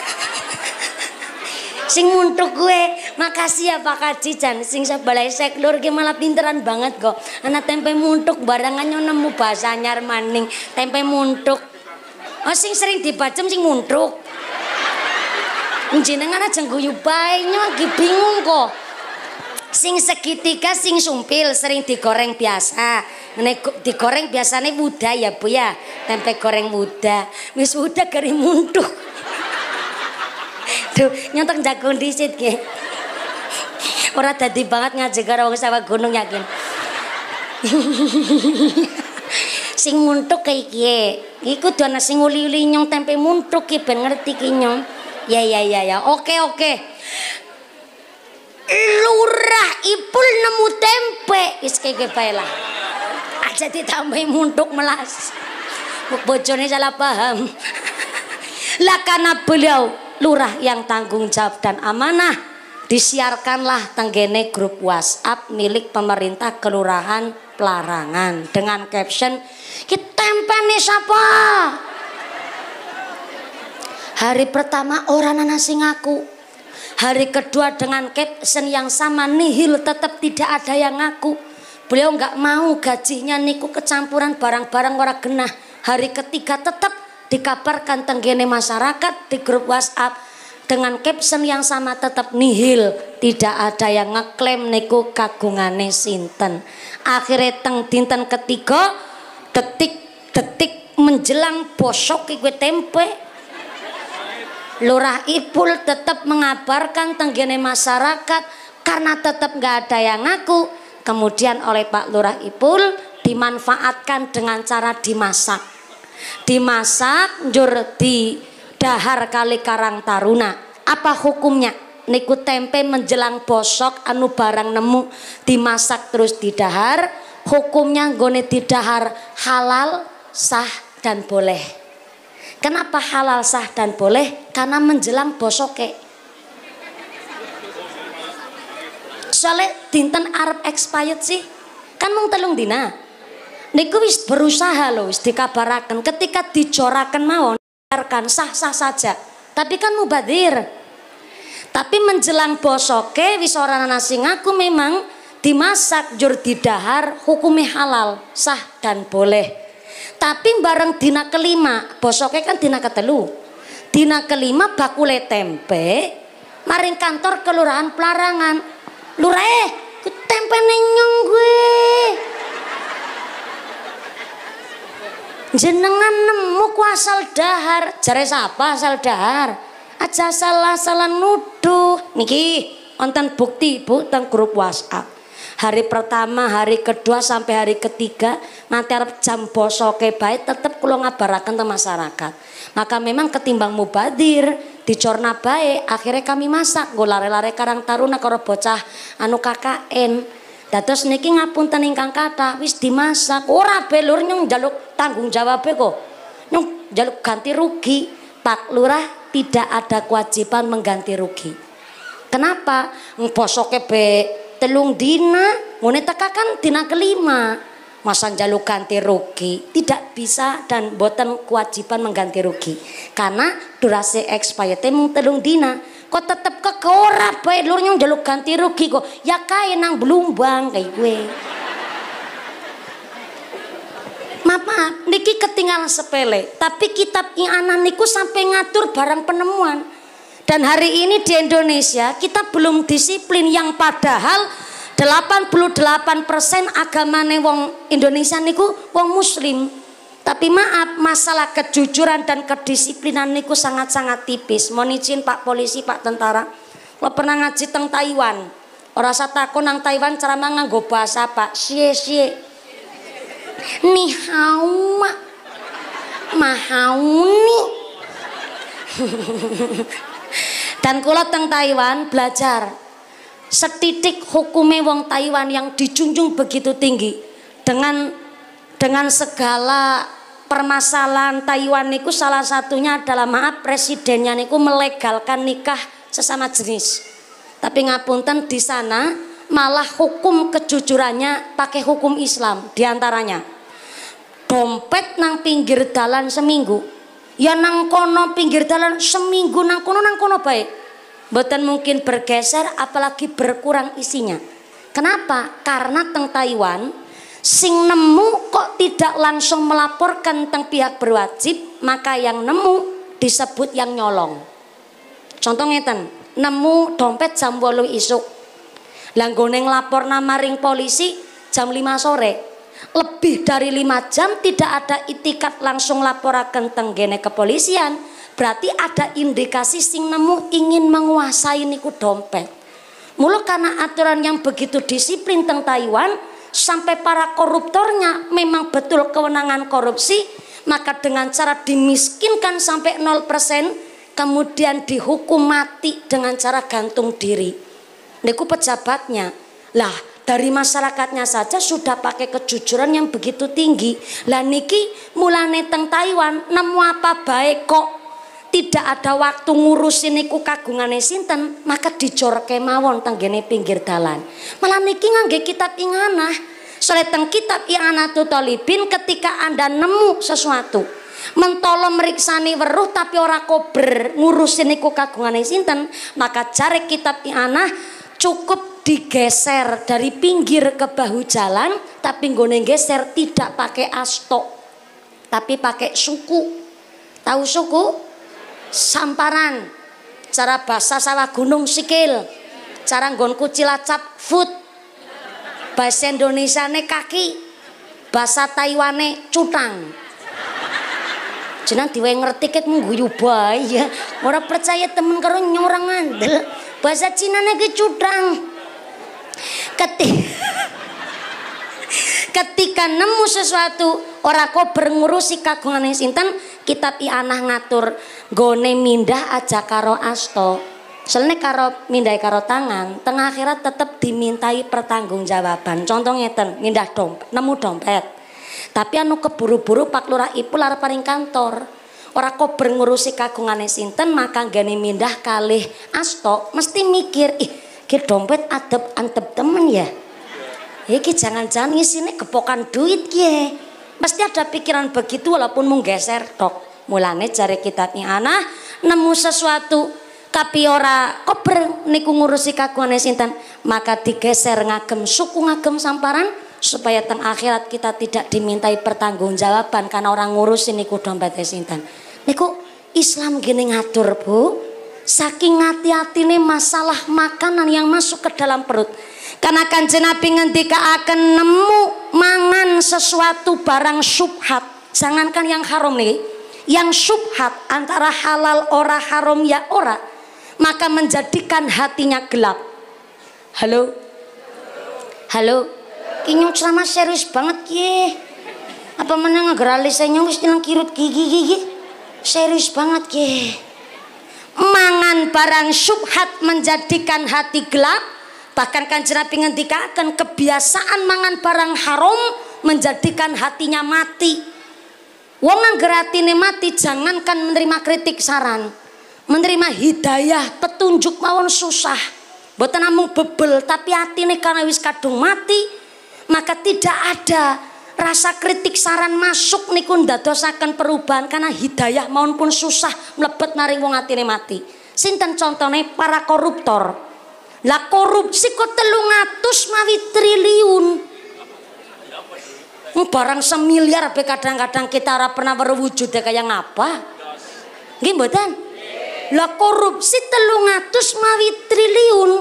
Sing muntuk gue, makasih ya Pak Kaji Jan, sing sabalai seklur ge malah pinteran banget kok. Anak tempe muntuk barangan nyong nemu bahasa anyar maning, tempe muntuk. Oh sing sering dibacem sing muntuk. Jenengan aja guyu bae nyong lagi bingung kok. Sing segitiga sing sumpil sering digoreng biasa. Nek digoreng biasanya muda ya Bu ya. Tempe goreng muda. Wis muda kari muntuk. Duh, nyontok jagung disit ge. Ora dadi banget ngaji karo wong sawah gunung yakin. Sing muntuk kayak kie. Iku dana sing uli-uli nyong tempe muntuk ki ben ngerti ki nyong. Ya ya ya ya. Oke oke. Lurah Ipul nemu tempe. Wis kaya bae lah. Aja ditambahi muntuk melas. Bojone salah paham. Lah karena beliau lurah yang tanggung jawab dan amanah, disiarkanlah tenggene grup WhatsApp milik pemerintah Kelurahan Pelarangan dengan caption kita tempene siapa? Hari pertama orang nana sing ngaku. Hari kedua dengan caption yang sama nihil tetap tidak ada yang ngaku. Beliau nggak mau gajinya niku kecampuran barang-barang ora genah. Hari ketiga tetap dikabarkan tenggene masyarakat di grup WhatsApp dengan caption yang sama tetap nihil. Tidak ada yang ngeklaim niku kagungane sinten. Akhirnya teng dinten ketiga detik-detik menjelang bosok iku tempe. Lurah Ipul tetap mengabarkan tenggene masyarakat karena tetap nggak ada yang ngaku. Kemudian oleh Pak Lurah Ipul dimanfaatkan dengan cara dimasak. Dimasak njur di dahar kali Karang Taruna. Apa hukumnya? Niku tempe menjelang bosok anu barang nemu dimasak terus didahar, hukumnya nggone didahar halal, sah dan boleh. Kenapa halal, sah dan boleh? Karena menjelang bosoke. Soalnya dinten arep expired sih, kan mung telung dina. Niku wis berusaha loh, wis dikabaraken ketika dijoraken mawon kan sah-sah saja. Tapi kan mubadir. Tapi menjelang bosoke wis ora ana sing ngaku memang dimasak jur didahar hukumnya halal, sah dan boleh. Tapi bareng dina kelima, bosoke kan dina ketelu. Dina kelima bakule tempe maring kantor kelurahan Pelarangan. Lurah eh, tempe nenyong gue. Jenengan nemu ku asal dahar, jare sapa asal dahar? Aja salah-salah nuduh. Niki wonten bukti Bu teng grup WhatsApp. Hari pertama, hari kedua sampai hari ketiga nanti arep jam bosoke bae tetep kula ngabaraken ke masyarakat. Maka memang ketimbang mubadir dicorna bae akhirnya kami masak nggo lare-lare Karang Taruna karo bocah anu K K N. Dados niki ngapunten ingkang kathah wis dimasak ora belur nyung njaluk tanggung jawab kok. Nyung njaluk ganti rugi. Pak Lurah tidak ada kewajiban mengganti rugi. Kenapa? Bosoke be telung dina, ngene tekakan dina kelima. Masa njaluk ganti rugi? Tidak bisa dan boten kewajiban mengganti rugi. Karena durasi expired mung telung dina. Kok tetep kekora bae lur nyung njaluk ganti rugi kok. Ya kae nang Blumbang kayak gue. Maaf, maaf, niki ketinggalan sepele. Tapi kitab I'anah niku sampai ngatur barang penemuan. Dan hari ini di Indonesia kita belum disiplin yang padahal delapan puluh delapan persen agamane wong Indonesia niku wong muslim. Tapi maaf, masalah kejujuran dan kedisiplinan niku sangat-sangat tipis. Mohon izin Pak Polisi, Pak Tentara. Kalau pernah ngaji teng Taiwan, ora usah takon nang Taiwan ceramah nganggo bahasa Pak. Xie xie. Ni hao ma mahauni. Dan kula teng Taiwan belajar setitik hukume wong Taiwan yang dijunjung begitu tinggi. Dengan dengan segala permasalahan Taiwan niku salah satunya adalah maaf presidennya niku melegalkan nikah sesama jenis. Tapi ngapunten di sana malah hukum kejujurannya pakai hukum Islam diantaranya dompet nang pinggir dalan seminggu ya nang kono pinggir dalan seminggu nang kono nang kono baik mboten mungkin bergeser apalagi berkurang isinya. Kenapa? Karena teng Taiwan sing nemu kok tidak langsung melaporkan teng pihak berwajib maka yang nemu disebut yang nyolong. Contoh ngeten, nemu dompet jam wolu isuk Langgone nglapor maring polisi jam lima sore. Lebih dari lima jam tidak ada itikat langsung laporaken tenggene kepolisian. Berarti ada indikasi sing nemu ingin menguasai niku dompet. Mula karena aturan yang begitu disiplin teng Taiwan sampai para koruptornya memang betul kewenangan korupsi, maka dengan cara dimiskinkan sampai nol persen kemudian dihukum mati dengan cara gantung diri. Niku pejabatnya lah dari masyarakatnya saja sudah pakai kejujuran yang begitu tinggi. Lah niki mulane teng Taiwan nemu apa baik kok tidak ada waktu ngurusin niku kagungane sinten maka dijorke mawon tenggene pinggir dalan. Malah niki ngangge kitab I'anah. Soale teng kitab I'anah Thalibin ketika Anda nemu sesuatu mentolo meriksani weruh tapi ora kober ngurusin niku kagungane sinten maka jare kitab I'anah cukup digeser dari pinggir ke bahu jalan tapi nggone geser tidak pakai asto tapi pakai suku. Tahu suku? Samparan. Cara bahasa sawah gunung sikil. Cara nggonku Cilacap foot. Bahasa Indonesiane kaki. Bahasa Taiwane cutang. Jenengan diwe ngerti ket ngguyu bae ya. Ora percaya temen karo nyorang ngandel. Bahasa Cina niki cutang. Ketika ketika nemu sesuatu ora kok berngurusi kagungane sinten kitab I'anah ngatur gone mindah aja karo asto. Selene karo mindai karo tangan, tengah akhirat tetep dimintai pertanggungjawaban. Contoh ngeten, mindah dompet, nemu dompet. Tapi anu keburu-buru Pak Lurah Ipul arep paring kantor. Ora kober ngurusi kagungane sinten, maka gane mindah kalih asto mesti mikir, ih, ki dompet adep antep temen ya. Iki jangan-jangan isine gepokan duit ki. Mesti ada pikiran begitu walaupun mung geser tok. Mulane jare kitabnya ana nemu sesuatu tapi ora kober niku ngurusi kagungane sinten, maka digeser ngagem suku ngagem samparan supaya teng akhirat kita tidak dimintai pertanggungjawaban karena orang ngurusin niku dompete sinten. Niku Islam gini ngatur, Bu. Saking hati-hatine masalah makanan yang masuk ke dalam perut. Karena Kanjeng Nabi ngendikaaken nemu mangan sesuatu barang syubhat, jangankan yang haram nih, yang syubhat antara halal ora haram ya ora, maka menjadikan hatinya gelap. Halo, halo, kinyong ceramah serius banget ki. Apa meneng ngegerali saya wis nang kirut gigi gigi, serius banget ki. Mangan barang syubhat menjadikan hati gelap. Bahkan Kanjeng Nabi ngendikaken kebiasaan mangan barang haram menjadikan hatinya mati. Wong angger atine mati jangankan menerima kritik saran, menerima hidayah petunjuk mawon susah. Mboten namung bebel tapi atine karena wis kadung mati, maka tidak ada rasa kritik saran masuk niku ndadosaken perubahan karena hidayah mawon pun susah mlebet maring wong atine mati. Sinten contone para koruptor. Lah korupsi kok telung atus mawi triliun. Barang semiliar be kadang-kadang kita ora pernah berwujudnya kayak ngapa. Nggih mboten? Lah korupsi telung atus mawi triliun.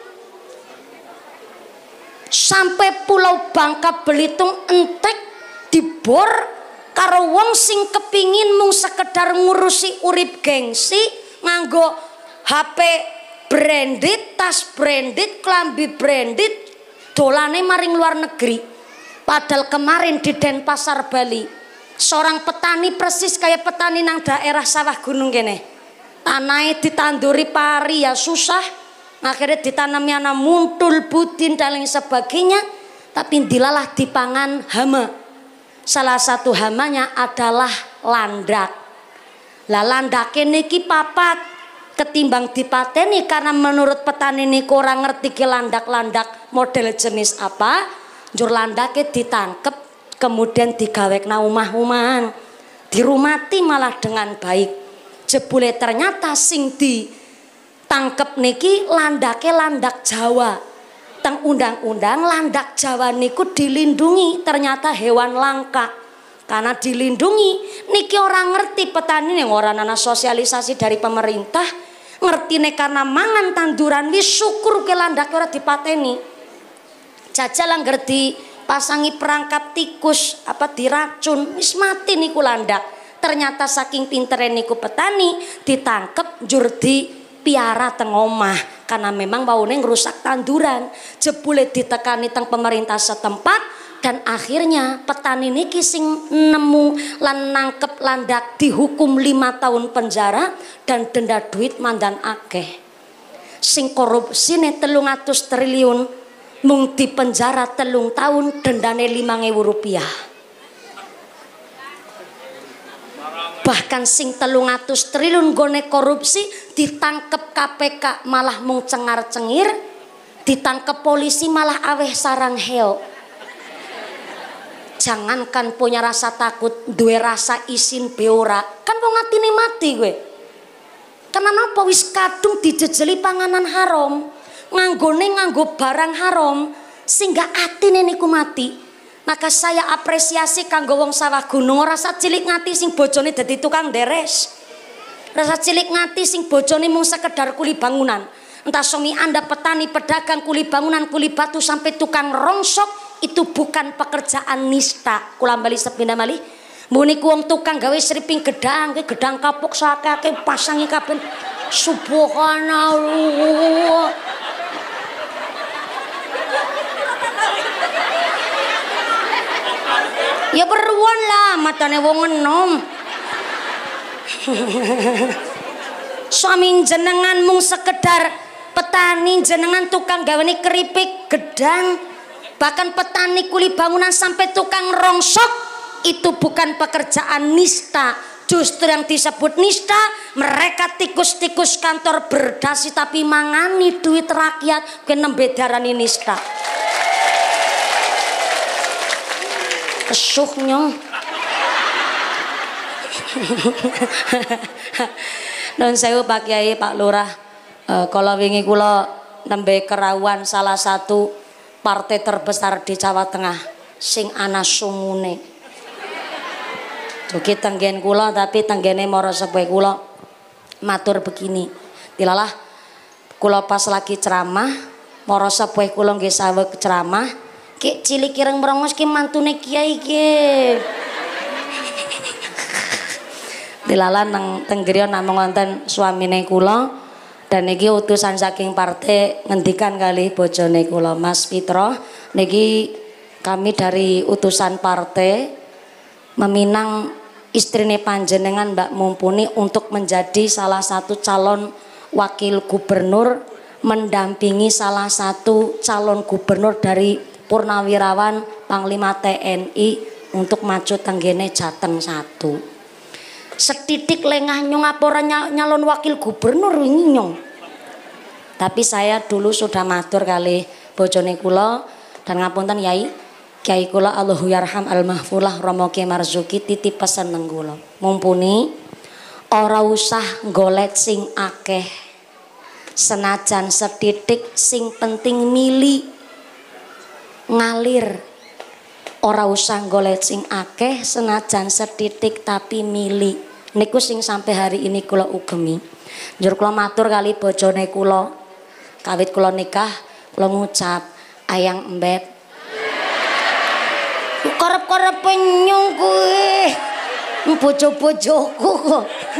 Sampai Pulau Bangka Belitung entek dibor karo wong sing kepingin mung sekedar ngurusi urip gengsi nganggo H P branded, tas branded, klambi branded, dolane maring luar negeri. Padahal kemarin di Denpasar Bali, seorang petani persis kayak petani nang daerah sawah gunung kene. Tanahnya ditanduri pari ya susah, akhirnya ditanami ana muntul budin dan lain sebagainya, tapi dilalah dipangan hama. Salah satu hamanya adalah landak. Lah landake niki papat ketimbang dipateni karena menurut petani niku ora ngerti ki landak-landak model jenis apa. Njur landake ditangkep kemudian digawekna umah-umahan, dirumati malah dengan baik. Jebule ternyata sing ditangkep niki landake landak Jawa. Teng undang-undang landak Jawa niku dilindungi, ternyata hewan langka. Karena dilindungi niki orang ngerti petani nih orang ana sosialisasi dari pemerintah ngerti nih karena mangan tanduran wis syukur ke landak ora dipateni. Jajal angger dipasangi perangkap tikus apa diracun wis mati niku landak. Ternyata saking pintere niku petani ditangkep njur di piara teng omah karena memang baune ngrusak tanduran. Jebule ditekani teng pemerintah setempat. Dan akhirnya petani niki sing nemu lan nangkep landak dihukum lima tahun penjara dan denda duit mandan akeh. Sing korupsi ne telung atus triliun mung di penjara telung tahun dendane lima ewu rupiah. Bahkan sing telung atus triliun gone korupsi ditangkep K P K malah mung cengar-cengir, ditangkep polisi malah aweh sarang heo. Jangankan punya rasa takut, duwe rasa isin beora. Kan wong atine mati gue. Karena napa wis kadung dijejeli panganan haram, nganggone nganggo barang haram sehingga atine niku mati. Maka saya apresiasi kanggo wong sawah gunung ora rasa cilik ngati sing bojone dadi tukang deres. Rasa cilik ngati sing bojone mung sekedar kuli bangunan. Entah suami Anda petani, pedagang, kuli bangunan, kuli batu sampai tukang rongsok. Itu bukan pekerjaan nista. Kula bali sepindah malih. Muni ku wong tukang gawe sriping gedang, gedang kapuk sakake pasangi kabeh. Subhanallah. Ya beruan lah matane wong enom. Suami jenengan mung sekedar petani, jenengan tukang gaweni keripik gedang, bahkan petani kuli bangunan sampai tukang rongsok, itu bukan pekerjaan nista. Justru yang disebut nista, mereka tikus-tikus kantor berdasi tapi mangani duit rakyat, bukan nembe darani nista. Kesuhnya. Nun sewu Pak Kiai, Pak Lurah, e, kalau wingi kula nembe kerawuan salah satu partai terbesar di Jawa Tengah sing ana sungune. Joki tenggen kula tapi tenggene mara sepuh kula matur begini. Dilalah kula pas lagi ceramah, mara sepuh kula nggih saweg ceramah, ki cilik ireng merongos ki mantune kiai ki. Dilalah nang teng griya namung wonten suamine kula dan niki utusan saking partai ngendikan kali bojone kula Mas Fitro, niki kami dari utusan partai meminang istrine panjenengan Mbak Mumpuni untuk menjadi salah satu calon wakil gubernur mendampingi salah satu calon gubernur dari Purnawirawan Panglima T N I untuk maju tenggene Jateng satu. Setitik lengah nyong apa nyalon wakil gubernur wingi nyong. Tapi saya dulu sudah matur kali bojone kula dan ngapunten Yai Kiai kula Allahu yarham al-mahfulah Romo Ki Marzuki titip pesen nang kula. Mumpuni ora usah golek sing akeh. Senajan setitik sing penting mili ngalir. Ora usah golek sing akeh senajan setitik tapi mili. Niku sing sampai hari ini kula ugemi. Njur kula matur kali bojone kula. Kawit kula nikah kula ngucap ayang embet karep-karep nyong kuwi bojo-bojoku kok.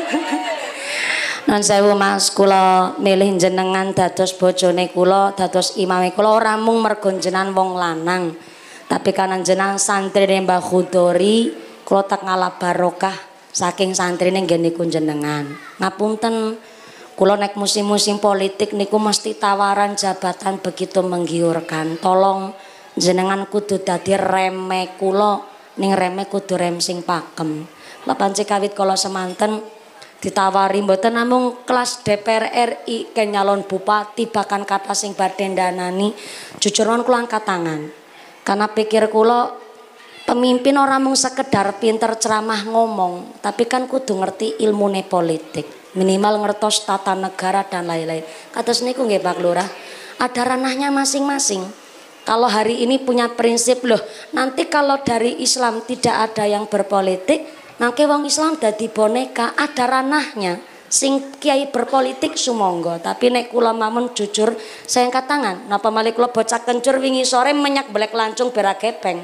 Nun sewu Mas, kula milih jenengan dados bojone kula, dados imame kula ora mung mergo jenengan wong lanang, tapi kanan jenengan santrine Mbah Khudori, kula tak ngalah barokah saking santrine nggih niku jenengan. Ngapunten, kula nek musim-musim politik niku mesti tawaran jabatan begitu menggiurkan. Tolong jenengan kudu dadi reme kula, ning reme kudu rem sing pakem. Lah pancen kawit kala semanten ditawari mboten namung kelas D P R R I ke nyalon bupati bahkan kata sing badhe ndanani, jujur kula angkat tangan. Karena pikir kula pemimpin ora mung sekedar pinter ceramah ngomong, tapi kan kudu ngerti ilmune politik. Minimal ngertos tata negara dan lain-lain. Kados niku nggih Pak Lurah, ada ranahnya masing-masing. Kalau hari ini punya prinsip loh, nanti kalau dari Islam tidak ada yang berpolitik, nanti wong Islam dadi boneka, ada ranahnya. Sing kiai berpolitik sumonggo, tapi nek kula mamun jujur, saya angkat tangan. Napa malih kula bocah kencur wingi sore menyak belek lancung bera gepeng.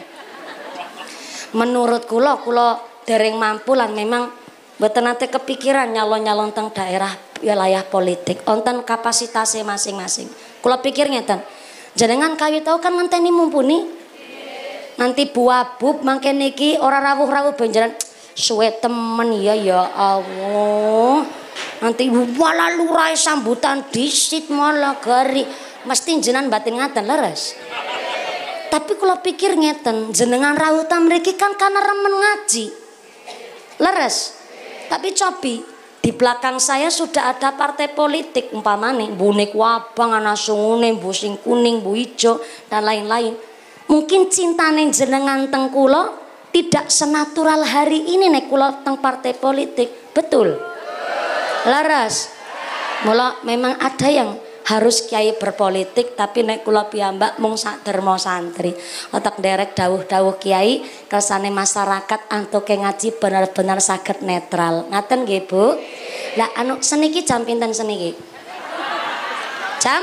Menurut kula, kula dereng mampu lan memang mboten nate kepikiran nyalon-nyalon teng daerah wilayah politik. Onten kapasitasnya masing-masing. Kula pikir ngeten. Jenengan kayu tahu kan ngenteni Mumpuni. Nanti buah bub mangke niki ora rawuh-rawuh benjeran suwe temen ya ya Allah. Nanti wala lurai sambutan disit malah gari. Mesti jenengan batin ngaten leres. Tapi kalau pikir ngeten, jenengan rawuh ta mriki kan karena remen ngaji. Leres. Tapi cobi di belakang saya sudah ada partai politik umpamane Bu Nik Wabang, ana sungune, Bu Sing Kuning, Bu Ijo dan lain-lain. Mungkin cintane jenengan teng kula tidak senatural hari ini nek kula teng partai politik. Betul? Laras. Mula memang ada yang harus kiai berpolitik tapi nek kula piyambak mung sak derma santri. Otak derek dawuh-dawuh kiai kersane masyarakat antuke ngaji benar-benar saged netral. Ngaten nggih Bu? Lah anu seniki jam pinten seniki? Jam?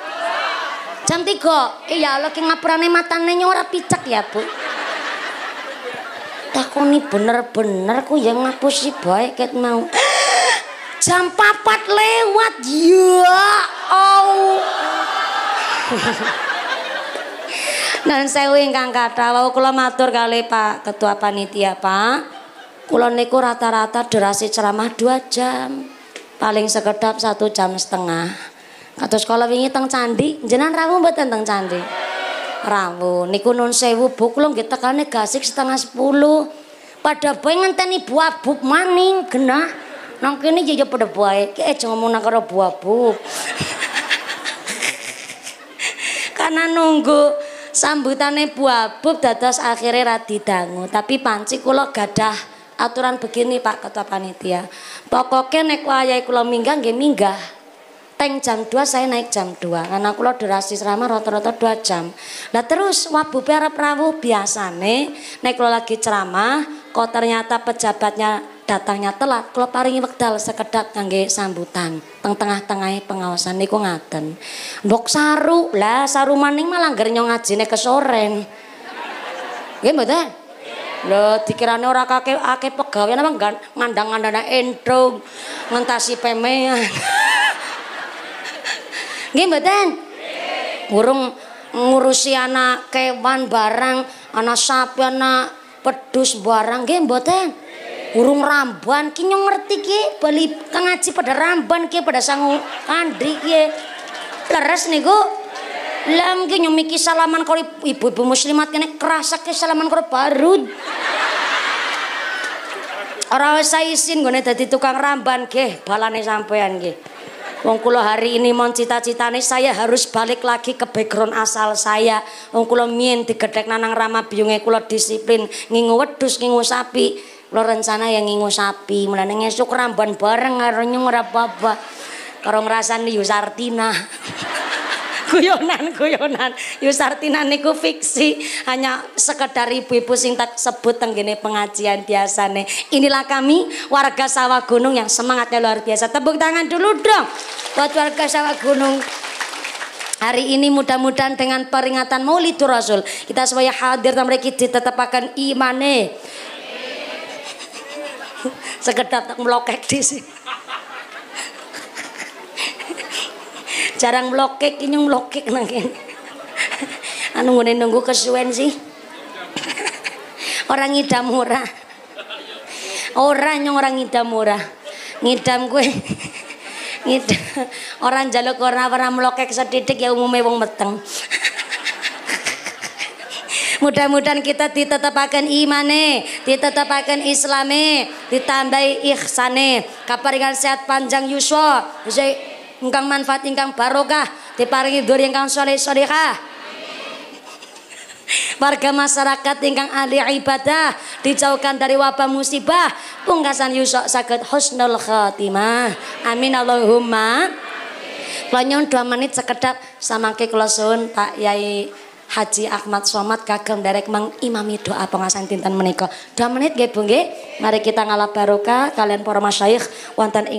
Jam tiga. Iya lho ki ngapurane matane ora picek ya Bu. Takoni bener-bener ku yang ngapusi bae ket mau. Jam papat lewat ya Allah. Dan sewu ingkang kathah wau kula matur kalih Pak Ketua Panitia Pak. Kula niku rata-rata durasi ceramah dua jam. Paling sekedap satu jam setengah. Kados kala wingi teng candi, jenengan rawuh mboten teng candi? Rawuh. Niku nun sewu Bu, kula nggih tekane gasik setengah sepuluh. Pada bae ngenteni Bu Abub maning genah. Nang kene ya pada bae. Ki aja ngomong nang karo Bu Abub. Karena nunggu sambutane Bu Abub dados akhire ra didangu. Tapi panci kula gadah aturan begini Pak Ketua Panitia. Pokoknya nek wayahe kula minggah nggih minggah. Teng jam dua saya naik jam dua. Karena kula durasi ceramah rata-rata dua jam. Nah terus wabube arep rawuh biasane nek kula lagi ceramah kok ternyata pejabatnya datangnya telat, kula paringi wekdal sekedap kangge sambutan. Teng tengah-tengahe pengawasan niku ngaten. Mbok saru, lah saru maning malah ngger nyong ngajine kesoren. Nggih mboten? Lho dikirane ora kake akeh pegawean apa ngandang-ngandana entrong ngentasi pemean. Nggih mboten? Urung ngurusi anak kewan barang, anak sapi, anak pedus barang nggih mboten? Urung ramban ki nyong ngerti ki bali kang ngaji pada ramban ki pada sangu andri ki. Leres niku. Lah mungkin nyong miki salaman karo ibu-ibu muslimat kene kerasa ke salaman karo barud. Ora usah isin nggone dadi tukang ramban nggih, balane sampean nggih. Wong kula hari ini mon cita-citane saya harus balik lagi ke background asal saya. Wong kula mien digedhek nang Rama biyunge kula disiplin ngingu wedhus, ngingu sapi. Kula rencana yang ngingu sapi, mulane ngesuk ramban bareng karo nyong ora apa-apa. Karo ngrasani Yusartina. Guyonan-guyonan Yusartina niku fiksi, hanya sekedar ibu-ibu sing tak sebut tenggene pengajian biasane. Inilah kami warga Sawah Gunung yang semangatnya luar biasa. Tepuk tangan dulu dong buat warga Sawah Gunung. Hari ini mudah-mudahan dengan peringatan Maulidur Rasul kita semuanya hadir dan mereka ditetepakan imane. Sekedap tak melokek di sini. Jarang melokek, ini melokek nang kene. Anu ngene nunggu kesuwen sih. Orang ngidam ora. Ora nyong orang ngidam ora. Ngidam gue. Ngidam. Orang jaluk ora ora melokek sedidik ya umumnya wong meteng. Mudah-mudahan kita ditetapaken imane, ditetapaken islame, ditambahi ihsane, kaparingan sehat panjang yuswa, ingkang manfaat ingkang barokah, diparingi dzur ingkang sholeh sholehah. Warga masyarakat ingkang ahli ibadah dijauhkan dari wabah musibah, pungkasan yuswa saged husnul khatimah. Amin Allahumma. Kula nyuwun dua menit sekedap samangke kula suwun Pak Yai Haji Ahmad Somad kagem derek mengimami doa pengasahan dinten menika. Dua menit nggih Bu nggih. Mari kita ngalap barokah kalian para masyayikh wonten ing